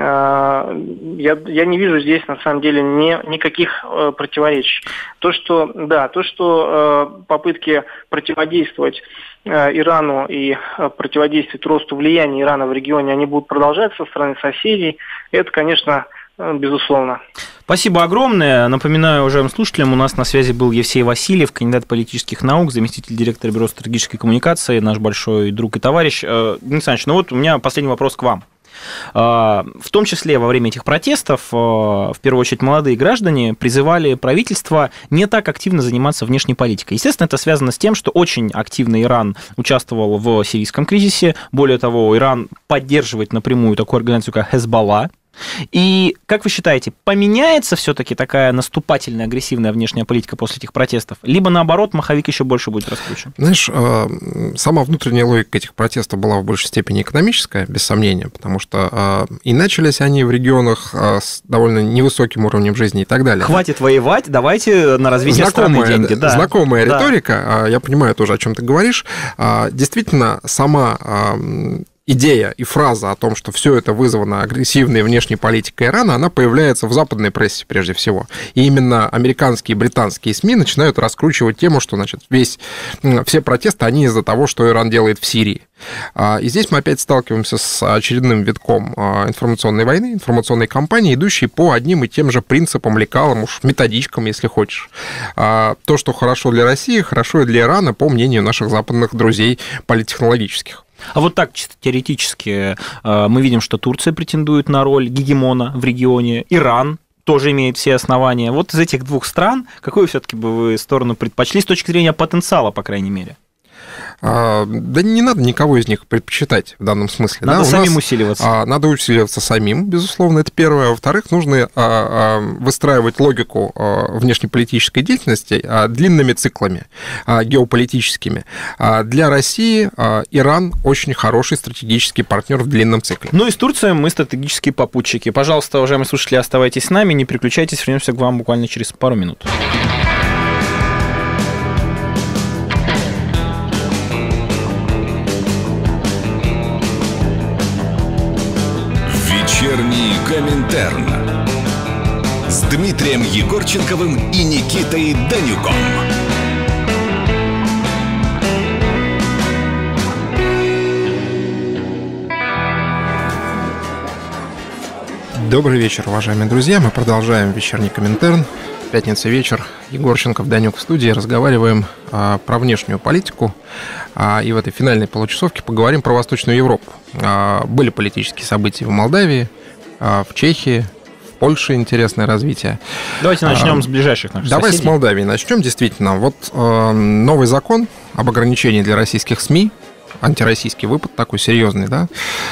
Speaker 8: я, я не вижу здесь на самом деле ни, никаких э, противоречий. То, что, да, то, что э, попытки противодействовать э, Ирану и э, противодействовать росту влияния Ирана в регионе, они будут продолжаться со стороны соседей, это, конечно, э, безусловно.
Speaker 2: Спасибо огромное. Напоминаю уважаемым слушателям, у нас на связи был Евсей Васильев, кандидат политических наук, заместитель директора Бюро стратегической коммуникации, наш большой друг и товарищ. Денис Александрович, ну вот у меня последний вопрос к вам. В том числе во время этих протестов, в первую очередь, молодые граждане призывали правительство не так активно заниматься внешней политикой. Естественно, это связано с тем, что очень активно Иран участвовал в сирийском кризисе. Более того, Иран поддерживает напрямую такую организацию, как Хезболла. И, как вы считаете, поменяется все-таки такая наступательная, агрессивная внешняя политика после этих протестов? Либо, наоборот, маховик еще больше будет раскручен?
Speaker 3: Знаешь, сама внутренняя логика этих протестов была в большей степени экономическая, без сомнения, потому что и начались они в регионах с довольно невысоким уровнем жизни и так далее.
Speaker 2: Хватит воевать, давайте на развитие
Speaker 3: знакомая,
Speaker 2: страны деньги. Да.
Speaker 3: Знакомая
Speaker 2: да.
Speaker 3: риторика, я понимаю тоже, о чем ты говоришь. Действительно, сама идея и фраза о том, что все это вызвано агрессивной внешней политикой Ирана, она появляется в западной прессе прежде всего. И именно американские и британские СМИ начинают раскручивать тему, что, значит, весь, все протесты, они из-за того, что Иран делает в Сирии. И здесь мы опять сталкиваемся с очередным витком информационной войны, информационной кампании, идущей по одним и тем же принципам, лекалам, уж методичкам, если хочешь. То, что хорошо для России, хорошо и для Ирана, по мнению наших западных друзей политтехнологических.
Speaker 2: А вот так, чисто теоретически, мы видим, что Турция претендует на роль гегемона в регионе, Иран тоже имеет все основания. Вот из этих двух стран, какую все-таки бы вы сторону предпочли с точки зрения потенциала, по крайней мере?
Speaker 3: Да не надо никого из них предпочитать в данном смысле.
Speaker 2: Надо
Speaker 3: да?
Speaker 2: самим усиливаться.
Speaker 3: Надо усиливаться самим, безусловно, это первое. Во-вторых, нужно выстраивать логику внешнеполитической деятельности длинными циклами геополитическими. Для России Иран очень хороший стратегический партнер в длинном цикле.
Speaker 2: Ну и с Турцией мы стратегические попутчики. Пожалуйста, уважаемые слушатели, оставайтесь с нами, не переключайтесь, вернемся к вам буквально через пару минут.
Speaker 1: Вечерний Коминтерн с Дмитрием Егорченковым и Никитой Данюком.
Speaker 3: Добрый вечер, уважаемые друзья. Мы продолжаем вечерний Коминтерн. Пятница вечер. Егорченков, Данюк в студии. Разговариваем а, про внешнюю политику. А, и в этой финальной получасовке поговорим про Восточную Европу. А, были политические события в Молдавии. в Чехии, в Польше интересное развитие.
Speaker 2: Давайте начнем а, с ближайших наших
Speaker 3: Давай
Speaker 2: соседей.
Speaker 3: с Молдавии начнем. Действительно, вот э, новый закон об ограничении для российских СМИ, антироссийский выпад такой серьезный, да,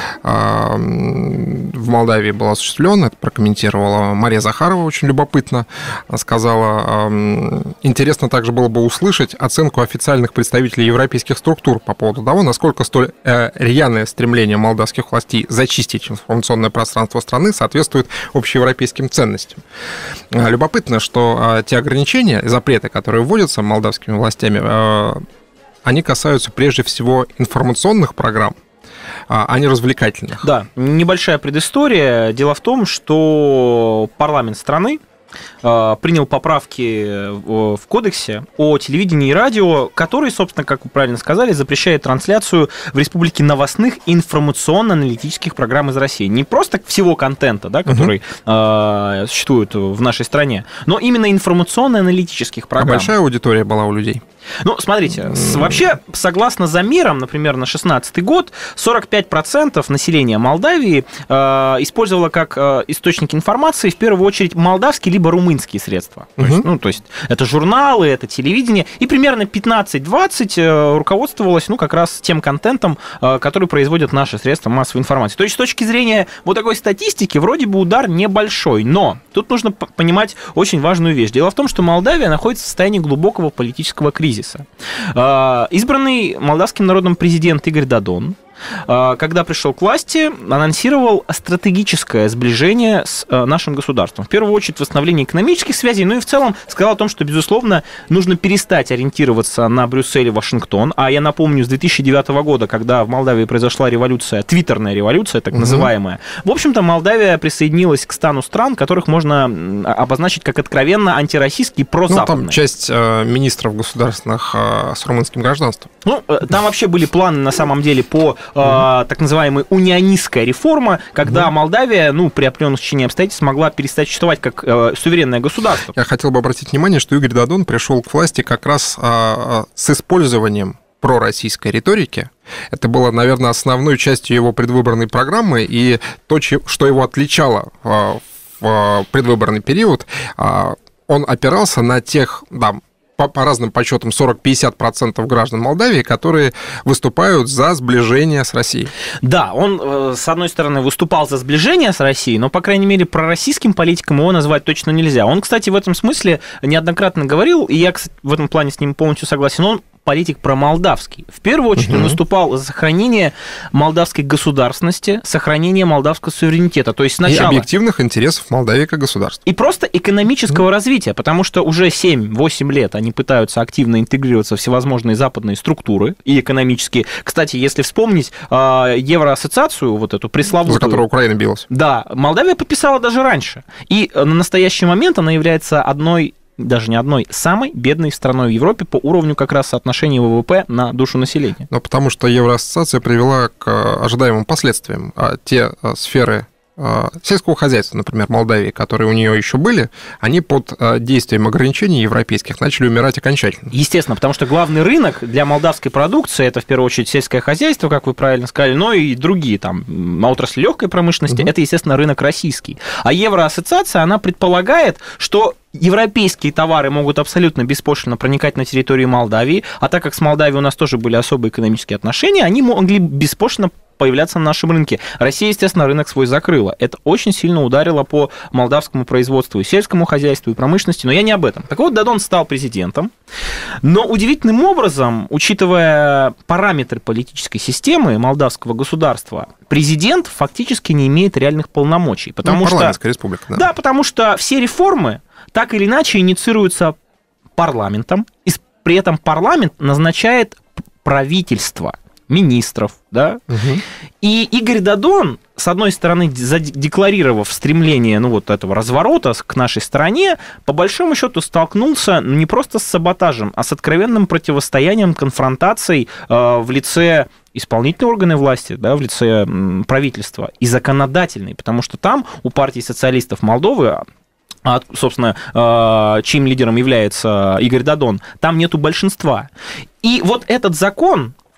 Speaker 3: в Молдавии был осуществлен, это прокомментировала Мария Захарова очень любопытно, она сказала, интересно также было бы услышать оценку официальных представителей европейских структур по поводу того, насколько столь рьяное стремление молдавских властей зачистить информационное пространство страны соответствует общеевропейским ценностям. Любопытно, что те ограничения, запреты, которые вводятся молдавскими властями, они касаются прежде всего информационных программ, а не развлекательных.
Speaker 2: Да, небольшая предыстория. Дело в том, что парламент страны принял поправки в кодексе о телевидении и радио, который, собственно, как вы правильно сказали, запрещает трансляцию в республике новостных и информационно-аналитических программ из России. Не просто всего контента, да, который uh-huh. э, существует в нашей стране, но именно информационно-аналитических программ.
Speaker 3: А большая аудитория была у людей?
Speaker 2: Ну, смотрите, с, вообще, согласно замерам, например, на шестнадцатый год, сорок пять процентов населения Молдавии э, использовало как э, источник информации в первую очередь молдавские либо румынские средства. То, uh-huh. есть, ну, то есть это журналы, это телевидение, и примерно пятнадцать-двадцать э, руководствовалось ну, как раз тем контентом, э, который производят наши средства массовой информации. То есть с точки зрения вот такой статистики вроде бы удар небольшой, но тут нужно понимать очень важную вещь. Дело в том, что Молдавия находится в состоянии глубокого политического кризиса. Избранный молдавским народом президент Игорь Додон, когда пришел к власти, анонсировал стратегическое сближение с нашим государством. В первую очередь восстановление экономических связей, ну и в целом сказал о том, что, безусловно, нужно перестать ориентироваться на Брюссель и Вашингтон. А я напомню, с две тысячи девятого года, когда в Молдавии произошла революция, твиттерная революция, так называемая, угу. в общем-то, Молдавия присоединилась к стану стран, которых можно обозначить как откровенно антироссийские, прозападные.
Speaker 3: Ну, там часть э, министров государственных э, с румынским гражданством.
Speaker 2: Ну, там вообще были планы, на самом деле, по Uh-huh. так называемая унионистская реформа, когда uh-huh. Молдавия, ну, при определенном течении обстоятельств смогла перестать существовать как э, суверенное государство.
Speaker 3: Я хотел бы обратить внимание, что Игорь Додон пришел к власти как раз э, с использованием пророссийской риторики. Это было, наверное, основной частью его предвыборной программы, и то, что его отличало э, в предвыборный период, э, он опирался на тех, да, по, по разным подсчетам сорок-пятьдесят процентов граждан Молдавии, которые выступают за сближение с Россией.
Speaker 2: Да, он, с одной стороны, выступал за сближение с Россией, но, по крайней мере, пророссийским политиком его назвать точно нельзя. Он, кстати, в этом смысле неоднократно говорил, и я, кстати, в этом плане с ним полностью согласен, он политик промолдавский. В первую очередь, uh-huh. он выступал за сохранение молдавской государственности, сохранение молдавского суверенитета. То есть сначала...
Speaker 3: И объективных интересов Молдавии как государства.
Speaker 2: И просто экономического uh-huh. развития, потому что уже семь-восемь лет они пытаются активно интегрироваться в всевозможные западные структуры и экономические. Кстати, если вспомнить Евроассоциацию, вот эту пресловутую...
Speaker 3: За которую Украина билась.
Speaker 2: Да, Молдавия подписала даже раньше. И на настоящий момент она является одной... даже не одной, самой бедной страной в Европе по уровню как раз соотношения ВВП на душу населения.
Speaker 3: Но потому что Евроассоциация привела к ожидаемым последствиям. Те сферы сельского хозяйства, например, Молдавии, которые у нее еще были, они под действием ограничений европейских начали умирать окончательно.
Speaker 2: Естественно, потому что главный рынок для молдавской продукции это в первую очередь сельское хозяйство, как вы правильно сказали, но и другие там отрасли легкой промышленности, угу. это, естественно, рынок российский. А Евроассоциация, она предполагает, что европейские товары могут абсолютно беспошлино проникать на территорию Молдавии, а так как с Молдавией у нас тоже были особые экономические отношения, они могли беспошлино появляться на нашем рынке. Россия, естественно, рынок свой закрыла. Это очень сильно ударило по молдавскому производству и сельскому хозяйству, и промышленности, но я не об этом. Так вот, Додон стал президентом, но удивительным образом, учитывая параметры политической системы молдавского государства, президент фактически не имеет реальных полномочий. Потому
Speaker 3: ну,
Speaker 2: что,
Speaker 3: парламентская республика, да.
Speaker 2: Да, потому что все реформы так или иначе инициируются парламентом, и при этом парламент назначает правительство, министров, да, угу. И Игорь Додон, с одной стороны, задекларировав стремление, ну, вот этого разворота к нашей стране, по большому счету столкнулся не просто с саботажем, а с откровенным противостоянием, конфронтацией э, в лице исполнительные органы власти, да, в лице м, правительства и законодательной, потому что там у партии социалистов Молдовы, а, собственно, чьим лидером является Игорь Додон, там нету большинства. И вот этот закон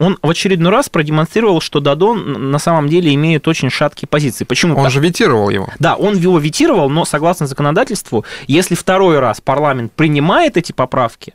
Speaker 2: он в очередной раз продемонстрировал, что Додон на самом деле имеет очень шаткие позиции. Почему?
Speaker 3: Он же ветировал его.
Speaker 2: Да, он его ветировал, но согласно законодательству, если второй раз парламент принимает эти поправки,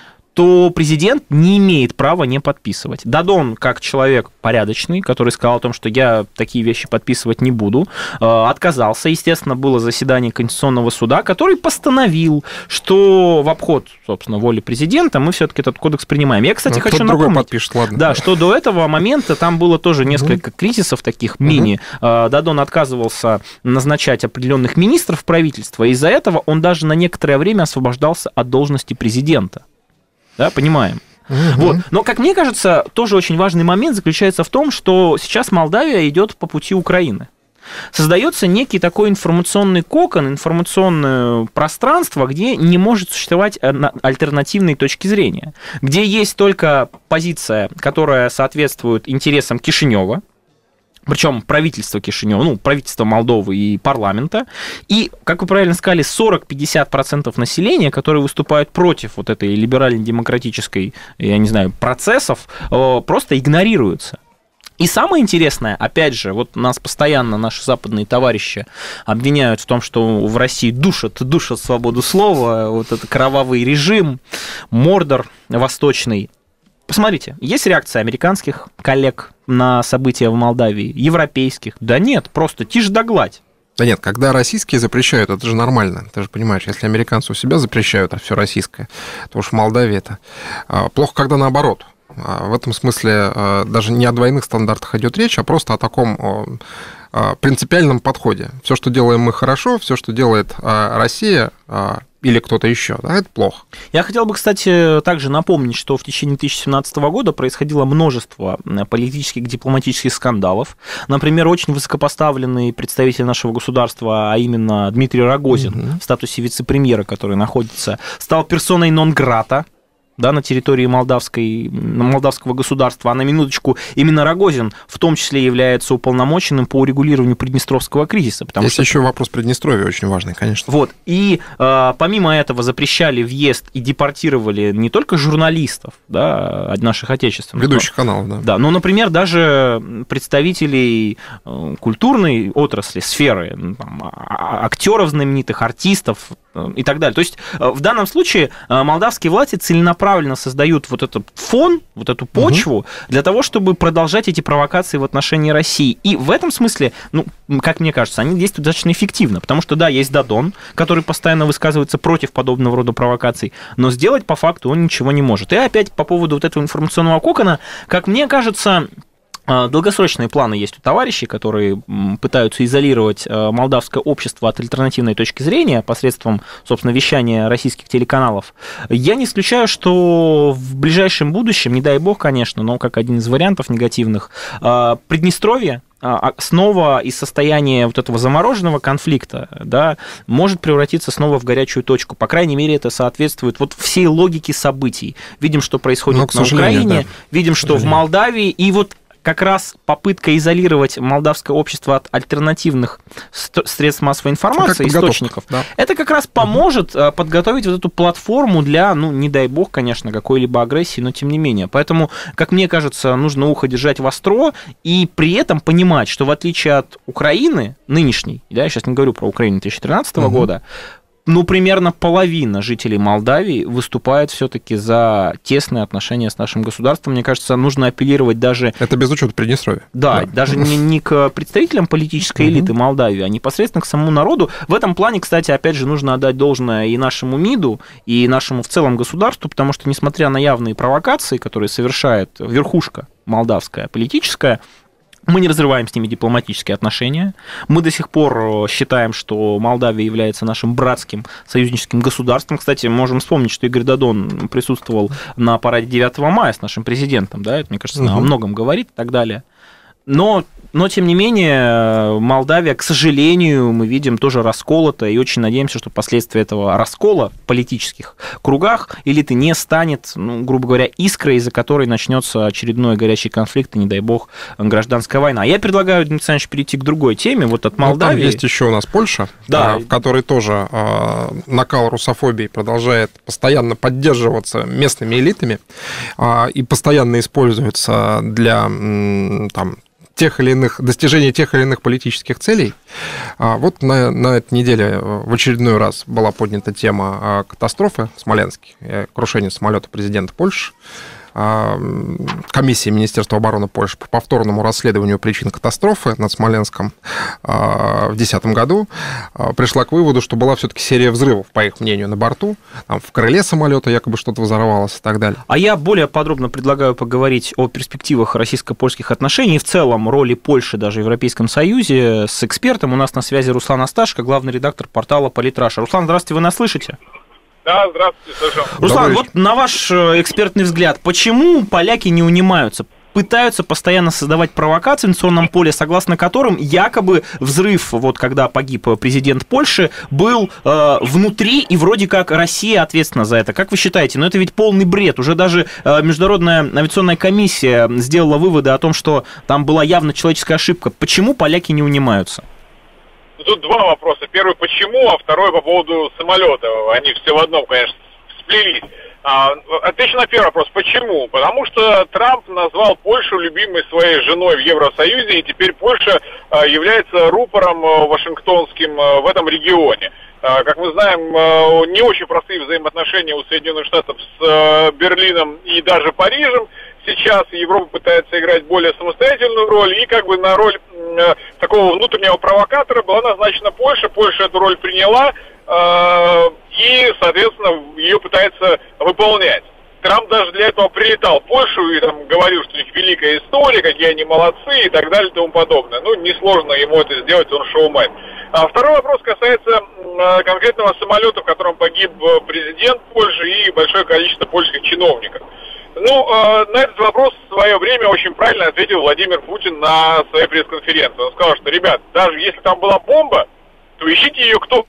Speaker 2: то президент не имеет права не подписывать. Додон, как человек порядочный, который сказал о том, что я такие вещи подписывать не буду, отказался. Естественно, было заседание Конституционного суда, который постановил, что в обход, собственно, воли президента мы все-таки этот кодекс принимаем. Я, кстати, ну, хочу напомнить,
Speaker 3: подпишет, ладно.
Speaker 2: Да, что до этого момента там было тоже несколько угу. кризисов таких мини. Угу. Додон отказывался назначать определенных министров правительства, и из-за этого он даже на некоторое время освобождался от должности президента. Да, понимаем. Угу. Вот. Но, как мне кажется, тоже очень важный момент заключается в том, что сейчас Молдавия идет по пути Украины. Создается некий такой информационный кокон, информационное пространство, где не может существовать альтернативной точки зрения, где есть только позиция, которая соответствует интересам Кишинева, причем правительство Кишинева, ну, правительство Молдовы и парламента, и, как вы правильно сказали, сорок-пятьдесят процентов населения, которые выступают против вот этой либерально-демократической, я не знаю, процессов, просто игнорируются. И самое интересное, опять же, вот нас постоянно наши западные товарищи обвиняют в том, что в России душат, душат свободу слова, вот этот кровавый режим, Мордор восточный. Посмотрите, есть реакция американских коллег на события в Молдавии, европейских? Да нет, просто тишь да гладь.
Speaker 3: Да нет, когда российские запрещают, это же нормально. Ты же понимаешь, если американцы у себя запрещают, а все российское, то уж в Молдавии это плохо, когда наоборот. В этом смысле даже не о двойных стандартах идет речь, а просто о таком принципиальном подходе. Все, что делаем мы, хорошо, все, что делает Россия или кто-то еще, да, это плохо.
Speaker 2: Я хотел бы, кстати, также напомнить, что в течение две тысячи семнадцатого года происходило множество политических, дипломатических скандалов. Например, очень высокопоставленный представитель нашего государства, а именно Дмитрий Рогозин, угу. в статусе вице-премьера, который находится, стал персоной нон-грата, да, на территории молдавской, молдавского государства, а на минуточку именно Рогозин в том числе является уполномоченным по урегулированию приднестровского кризиса. Потому
Speaker 3: Есть
Speaker 2: что...
Speaker 3: еще вопрос Приднестровья очень важный, конечно.
Speaker 2: Вот, и э, помимо этого запрещали въезд и депортировали не только журналистов, да, наших отечественных.
Speaker 3: Ведущих но, каналов, да.
Speaker 2: Да, но, например, даже представителей культурной отрасли, сферы, там, актеров знаменитых, артистов и так далее. То есть в данном случае молдавские власти целенаправленно создают вот этот фон, вот эту почву угу. для того, чтобы продолжать эти провокации в отношении России. И в этом смысле, ну, как мне кажется, они действуют достаточно эффективно, потому что, да, есть Додон, который постоянно высказывается против подобного рода провокаций, но сделать по факту он ничего не может. И опять по поводу вот этого информационного кокона, как мне кажется... Долгосрочные планы есть у товарищей, которые пытаются изолировать молдавское общество от альтернативной точки зрения посредством, собственно, вещания российских телеканалов. Я не исключаю, что в ближайшем будущем, не дай бог, конечно, но как один из вариантов негативных, Приднестровье снова из состояния вот этого замороженного конфликта, да, может превратиться снова в горячую точку. По крайней мере, это соответствует вот всей логике событий. Видим, что происходит на Украине, да. видим, что в Молдавии, и вот как раз попытка изолировать молдавское общество от альтернативных средств массовой информации, источников, да. это как раз поможет угу. подготовить вот эту платформу для, ну, не дай бог, конечно, какой-либо агрессии, но тем не менее. Поэтому, как мне кажется, нужно ухо держать востро и при этом понимать, что в отличие от Украины нынешней, я сейчас не говорю про Украину две тысячи тринадцатого угу. года, ну, примерно половина жителей Молдавии выступает все-таки за тесные отношения с нашим государством. Мне кажется, нужно апеллировать даже...
Speaker 3: Это без учета Приднестровья.
Speaker 2: Да, да. даже не, не к представителям политической элиты Молдавии, а непосредственно к самому народу. В этом плане, кстати, опять же, нужно отдать должное и нашему МИДу, и нашему в целом государству, потому что, несмотря на явные провокации, которые совершает верхушка молдавская, политическая, мы не разрываем с ними дипломатические отношения. Мы до сих пор считаем, что Молдавия является нашим братским союзническим государством. Кстати, можем вспомнить, что Игорь Додон присутствовал на параде девятого мая с нашим президентом. Да? Это, мне кажется, угу. о многом говорит и так далее. Но, но, тем не менее, Молдавия, к сожалению, мы видим, тоже расколота, и очень надеемся, что последствия этого раскола в политических кругах элиты не станет, ну, грубо говоря, искрой, из-за которой начнется очередной горячий конфликт и, не дай бог, гражданская война. Я предлагаю, Дмитрий Александрович, перейти к другой теме. Вот от Молдавии...
Speaker 3: Ну, там есть еще у нас Польша, да. в которой тоже э, накал русофобии продолжает постоянно поддерживаться местными элитами э, и постоянно используется для э, там, тех или иных, достижения тех или иных политических целей. Вот на, на этой неделе в очередной раз была поднята тема катастрофы в Смоленске, крушения самолета президента Польши. Комиссия Министерства обороны Польши по повторному расследованию причин катастрофы над Смоленском в две тысячи десятом году пришла к выводу, что была все-таки серия взрывов, по их мнению, на борту. Там в крыле самолета якобы что-то взорвалось и так далее.
Speaker 2: А я более подробно предлагаю поговорить о перспективах российско-польских отношений и в целом роли Польши даже в Европейском Союзе с экспертом. У нас на связи Руслан Асташко, главный редактор портала Политраша. Руслан, здравствуйте, вы нас слышите?
Speaker 9: Да, здравствуйте, слышал.
Speaker 2: Руслан, вот на ваш экспертный взгляд, почему поляки не унимаются? Пытаются постоянно создавать провокации в информационном поле, согласно которым якобы взрыв, вот когда погиб президент Польши, был э, внутри, и вроде как Россия ответственна за это. Как вы считаете? Но это ведь полный бред. Уже даже э, Международная авиационная комиссия сделала выводы о том, что там была явно человеческая ошибка. Почему поляки не унимаются?
Speaker 9: Тут два вопроса. Первый, почему, а второй по поводу самолета. Они все в одном, конечно, сплелись. А, отвечу на первый вопрос. Почему? Потому что Трамп назвал Польшу любимой своей женой в Евросоюзе, и теперь Польша а, является рупором а, вашингтонским а, в этом регионе. А, как мы знаем, а, не очень простые взаимоотношения у Соединенных Штатов с а, Берлином и даже Парижем. Сейчас Европа пытается играть более самостоятельную роль, и как бы на роль э, такого внутреннего провокатора была назначена Польша. Польша эту роль приняла, э, и, соответственно, ее пытается выполнять. Трамп даже для этого прилетал в Польшу и там говорил, что у них великая история, какие они молодцы и так далее и тому подобное. Ну, несложно ему это сделать, он шоумен. А второй вопрос касается э, конкретного самолета, в котором погиб президент Польши и большое количество польских чиновников. Ну, э, на этот вопрос в свое время очень правильно ответил Владимир Путин на своей пресс-конференции. Он сказал, что, ребят, даже если там была бомба, то ищите ее кто...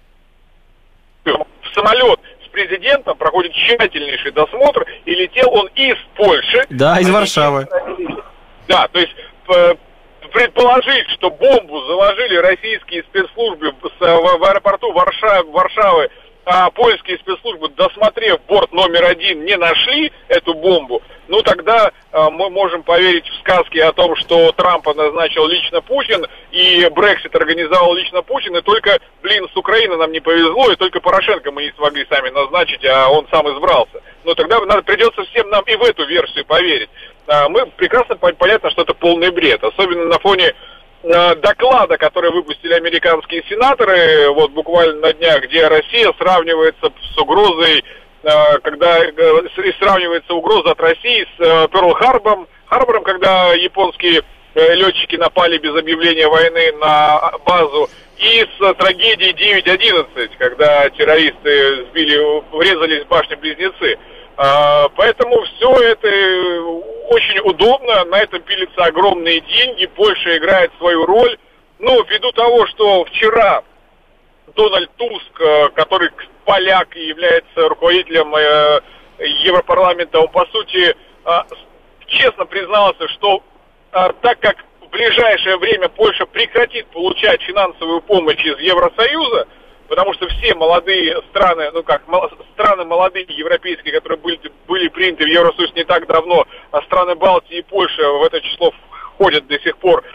Speaker 9: В самолет с президентом проходит тщательнейший досмотр, и летел он из Польши.
Speaker 2: Да, из Варшавы.
Speaker 9: Да, то есть... предположить, что бомбу заложили российские спецслужбы в аэропорту Варшавы, Варшавы, а польские спецслужбы, досмотрев борт номер один, не нашли эту бомбу, ну тогда а, мы можем поверить в сказки о том, что Трампа назначил лично Путин, и Брексит организовал лично Путин, и только, блин, с Украины нам не повезло, и только Порошенко мы не смогли сами назначить, а он сам избрался. Но тогда надо, придется всем нам и в эту версию поверить. А, мы прекрасно понятно, что это полный бред, особенно на фоне доклада, который выпустили американские сенаторы, вот буквально на днях, где Россия сравнивается с угрозой, когда и сравнивается угроза от России с Пёрл-Харбором, Харбором, когда японские летчики напали без объявления войны на базу, и с трагедией девять одиннадцать, когда террористы сбили, врезались в башни-близнецы. Поэтому все это очень удобно, на этом пилятся огромные деньги, Польша играет свою роль. Но ввиду того, что вчера Дональд Туск, который поляк и является руководителем Европарламента, он по сути честно признался, что так как в ближайшее время Польша прекратит получать финансовую помощь из Евросоюза, потому что все молодые страны, ну как, страны молодые европейские, которые были, были приняты в Евросоюз не так давно, а страны Балтии и Польши в это число входят до сих пор,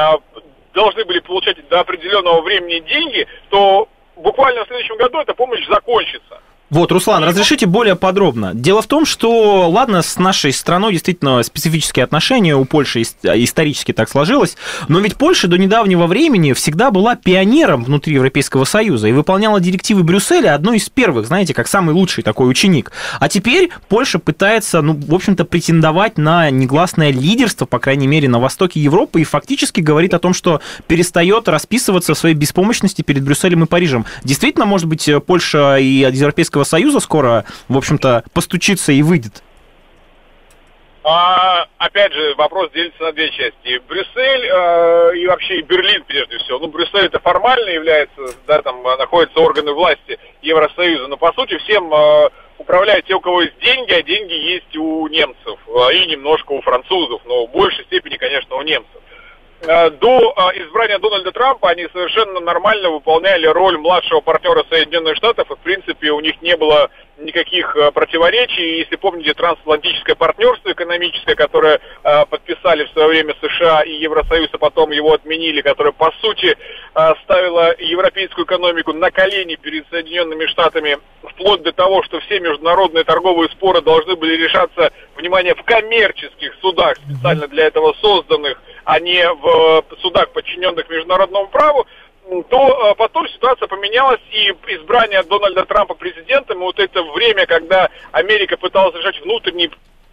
Speaker 9: должны были получать до определенного времени деньги, то буквально в следующем году эта помощь закончится.
Speaker 2: Вот, Руслан, разрешите более подробно. Дело в том, что, ладно, с нашей страной действительно специфические отношения, у Польши исторически так сложилось, но ведь Польша до недавнего времени всегда была пионером внутри Европейского Союза и выполняла директивы Брюсселя одной из первых, знаете, как самый лучший такой ученик. А теперь Польша пытается, ну, в общем-то, претендовать на негласное лидерство, по крайней мере, на востоке Европы, и фактически говорит о том, что перестает расписываться в своей беспомощности перед Брюсселем и Парижем. Действительно, может быть, Польша и из Европейского Союза скоро, в общем-то, постучится и выйдет?
Speaker 9: А, опять же, вопрос делится на две части. Брюссель э, и вообще и Берлин, прежде всего. Ну, Брюссель это формально является, да, там находятся органы власти Евросоюза, но по сути всем э, управляют те, у кого есть деньги, а деньги есть у немцев э, и немножко у французов, но в большей степени, конечно, у немцев. Э, до э, избрания Дональда Трампа они совершенно нормально выполняли роль младшего партнера Соединенных Штатов, и в принципе у них не было никаких э, противоречий. Если помните трансатлантическое партнерство экономическое, которое э, подписали в свое время США и Евросоюз, а потом его отменили, которое по сути э, ставило европейскую экономику на колени перед Соединенными Штатами, вплоть до того, что все международные торговые споры должны были решаться, внимание, в коммерческих судах, специально для этого созданных, а не в судах, подчиненных международному праву, то потом ситуация поменялась, и избрание Дональда Трампа президентом, и вот это время, когда Америка пыталась решать внутренние,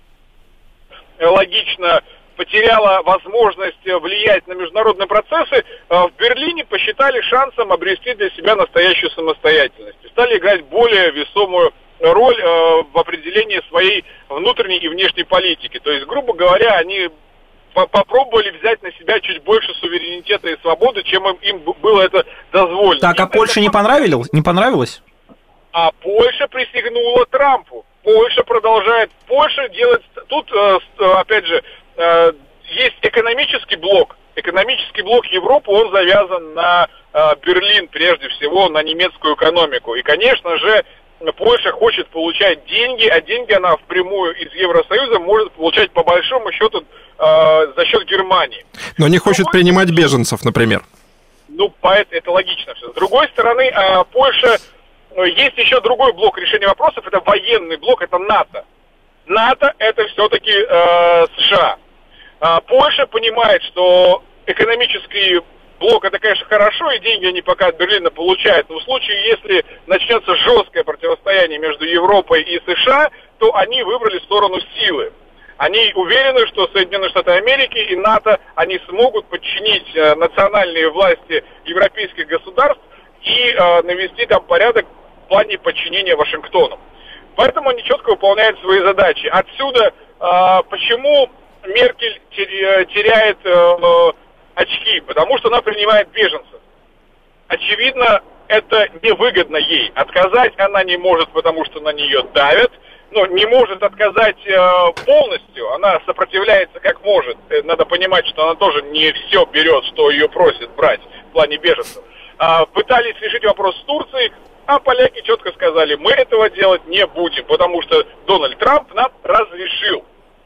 Speaker 9: логично потеряла возможность влиять на международные процессы, в Берлине посчитали шансом обрести для себя настоящую самостоятельность. И стали играть более весомую роль в определении своей внутренней и внешней политики. То есть, грубо говоря, они попробовали взять на себя чуть больше суверенитета и свободы, чем им, им было это дозволено.
Speaker 2: Так, а
Speaker 9: это
Speaker 2: Польша не понравилось? Не понравилось?
Speaker 9: А Польша присягнула Трампу. Польша продолжает. Польша делает... Тут, опять же, есть экономический блок. Экономический блок Европы, он завязан на Берлин, прежде всего, на немецкую экономику. И, конечно же, Польша хочет получать деньги, а деньги она впрямую из Евросоюза может получать по большому счету э, за счет Германии.
Speaker 3: Но не хочет другой... принимать беженцев, например.
Speaker 9: Ну, это, это логично все. С другой стороны, э, Польша, э, есть еще другой блок решения вопросов, это военный блок, это НАТО. НАТО это все-таки э, США. Э, Польша понимает, что экономический блок это, конечно, хорошо, и деньги они пока от Берлина получают, но в случае, если начнется жесткое противостояние между Европой и США, то они выбрали сторону силы. Они уверены, что Соединенные Штаты Америки и НАТО, они смогут подчинить э, национальные власти европейских государств и э, навести там порядок в плане подчинения Вашингтону. Поэтому они четко выполняют свои задачи. Отсюда, э, почему Меркель теряет... Э, очки, потому что она принимает беженцев. Очевидно, это невыгодно ей. Отказать она не может, потому что на нее давят, но не может отказать э, полностью. Она сопротивляется как может. Надо понимать, что она тоже не все берет, что ее просят брать в плане беженцев. А, пытались решить вопрос с Турцией, а поляки четко сказали, мы этого делать не будем, потому что Дональд Трамп нам разрешил.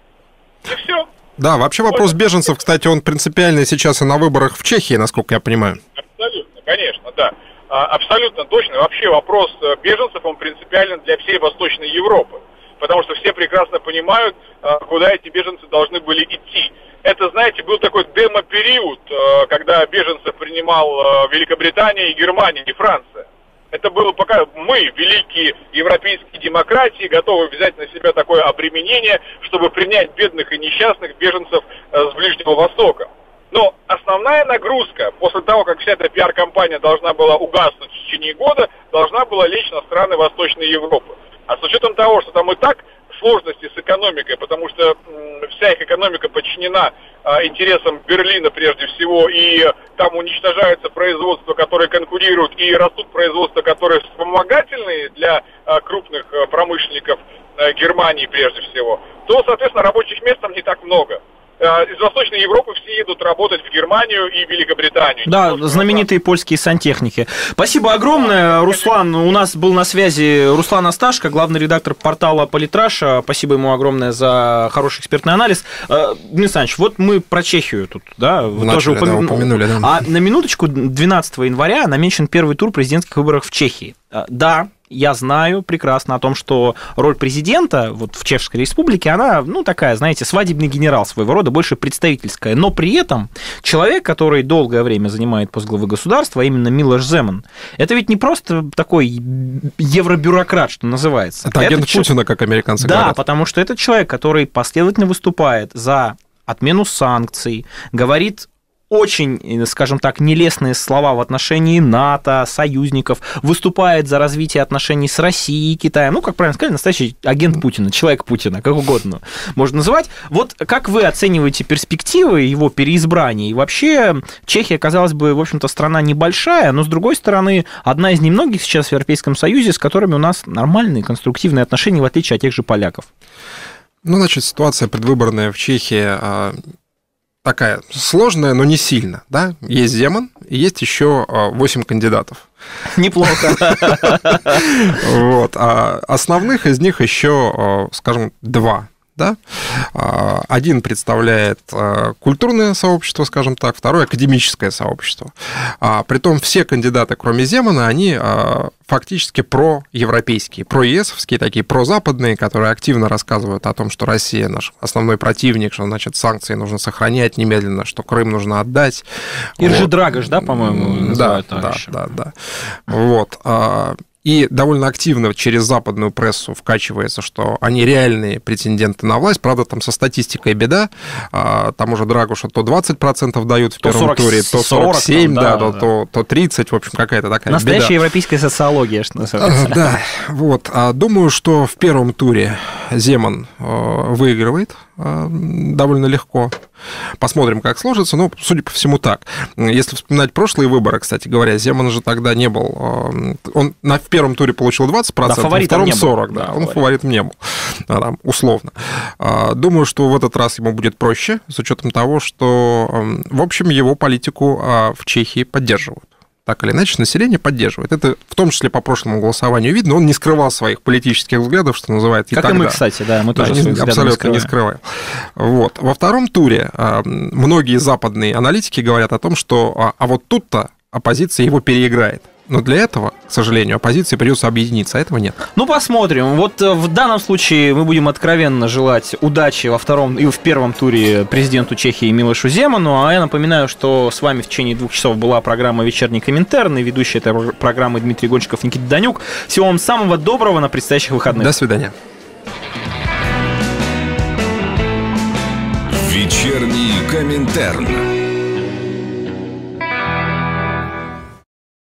Speaker 9: И все.
Speaker 3: Да, вообще вопрос беженцев, кстати, он принципиальный сейчас и на выборах в Чехии, насколько я понимаю.
Speaker 9: Абсолютно, конечно, да. Абсолютно точно. Вообще вопрос беженцев, он принципиален для всей Восточной Европы. Потому что все прекрасно понимают, куда эти беженцы должны были идти. Это, знаете, был такой демо-период, когда беженцев принимал Великобритания и Германия, и Франция. Это было пока мы, великие европейские демократии, готовы взять на себя такое обременение, чтобы принять бедных и несчастных беженцев с Ближнего Востока. Но основная нагрузка, после того, как вся эта пиар-компания должна была угаснуть в течение года, должна была лечь на страны Восточной Европы. А с учетом того, что там и так сложности с экономикой, потому что м, вся их экономика подчинена а, интересам Берлина прежде всего, и там уничтожаются производства, которые конкурируют, и растут производства, которые вспомогательные для а, крупных а, промышленников а, Германии прежде всего, то, соответственно, рабочих мест там не так много. Из Восточной Европы все едут работать в Германию и Великобританию.
Speaker 2: Да, знаменитые польские сантехники. Спасибо огромное, Руслан. У нас был на связи Руслан Асташко, главный редактор портала Политраш. Спасибо ему огромное за хороший экспертный анализ. Дмитрий Александрович, вот мы про Чехию тут, да, вы
Speaker 3: Начали,
Speaker 2: тоже упомя...
Speaker 3: да, упомянули. Да.
Speaker 2: А на минуточку, двенадцатого января намечен первый тур президентских выборов в Чехии. Да, я знаю прекрасно о том, что роль президента вот в Чешской Республике, она, ну, такая, знаете, свадебный генерал своего рода, больше представительская. Но при этом человек, который долгое время занимает пост главы государства, а именно Милош Земан, это ведь не просто такой евробюрократ, что называется.
Speaker 3: Это агент
Speaker 2: это
Speaker 3: Путина, как американцы
Speaker 2: да,
Speaker 3: говорят.
Speaker 2: Да, потому что это человек, который последовательно выступает за отмену санкций, говорит очень, скажем так, нелестные слова в отношении НАТО, союзников, выступает за развитие отношений с Россией, Китаем. Ну, как правильно сказать, настоящий агент Путина, человек Путина, как угодно можно называть. Вот как вы оцениваете перспективы его переизбрания? И вообще Чехия, казалось бы, в общем-то, страна небольшая, но, с другой стороны, одна из немногих сейчас в Европейском Союзе, с которыми у нас нормальные, конструктивные отношения, в отличие от тех же поляков.
Speaker 3: Ну, значит, ситуация предвыборная в Чехии такая сложная, но не сильно. Да? Есть Земан, и есть еще восемь кандидатов.
Speaker 2: Неплохо.
Speaker 3: Вот. А основных из них еще, скажем, два. Да? Один представляет культурное сообщество, скажем так, второй – академическое сообщество. Притом все кандидаты, кроме Земана, они фактически проевропейские, проесовские, такие прозападные, которые активно рассказывают о том, что Россия наш основной противник, что, значит, санкции нужно сохранять немедленно, что Крым нужно отдать.
Speaker 2: Иржи вот. Драгош, да, по-моему,
Speaker 3: да, да, да, да. Вот. И довольно активно через западную прессу вкачивается, что они реальные претенденты на власть. Правда, там со статистикой беда. Тому же Драгушу то двадцать процентов дают в первом сорок, туре, то сорок семь, да, да, да. То, то тридцать. В общем, какая-то такая
Speaker 2: Настоящая
Speaker 3: беда.
Speaker 2: европейская социология, что называется.
Speaker 3: Да, вот. Думаю, что в первом туре Земан выигрывает довольно легко. Посмотрим, как сложится. Но, судя по всему, так. Если вспоминать прошлые выборы, кстати говоря, Земан же тогда не был... Он на, в первом туре получил двадцать процентов, да, во втором сорок процентов. Да, да, он фаворитом не был, там, условно. Думаю, что в этот раз ему будет проще, с учетом того, что, в общем, его политику в Чехии поддерживают. Так или иначе, население поддерживает. Это в том числе по прошлому голосованию видно. Он не скрывал своих политических взглядов, что называется, и
Speaker 2: как
Speaker 3: тогда.
Speaker 2: и мы, кстати, да, мы тоже
Speaker 3: да, не, абсолютно не скрываем. Вот. Во втором туре многие западные аналитики говорят о том, что а вот тут-то оппозиция его переиграет. Но для этого, к сожалению, оппозиции придется объединиться, а этого нет.
Speaker 2: Ну, посмотрим. Вот в данном случае мы будем откровенно желать удачи во втором и в первом туре президенту Чехии Милошу Земану. А я напоминаю, что с вами в течение двух часов была программа «Вечерний Коминтерн», и ведущий этой программы Дмитрий Гончиков, Никита Данюк. Всего вам самого доброго на предстоящих выходных.
Speaker 3: До свидания.
Speaker 1: «Вечерний Коминтерн».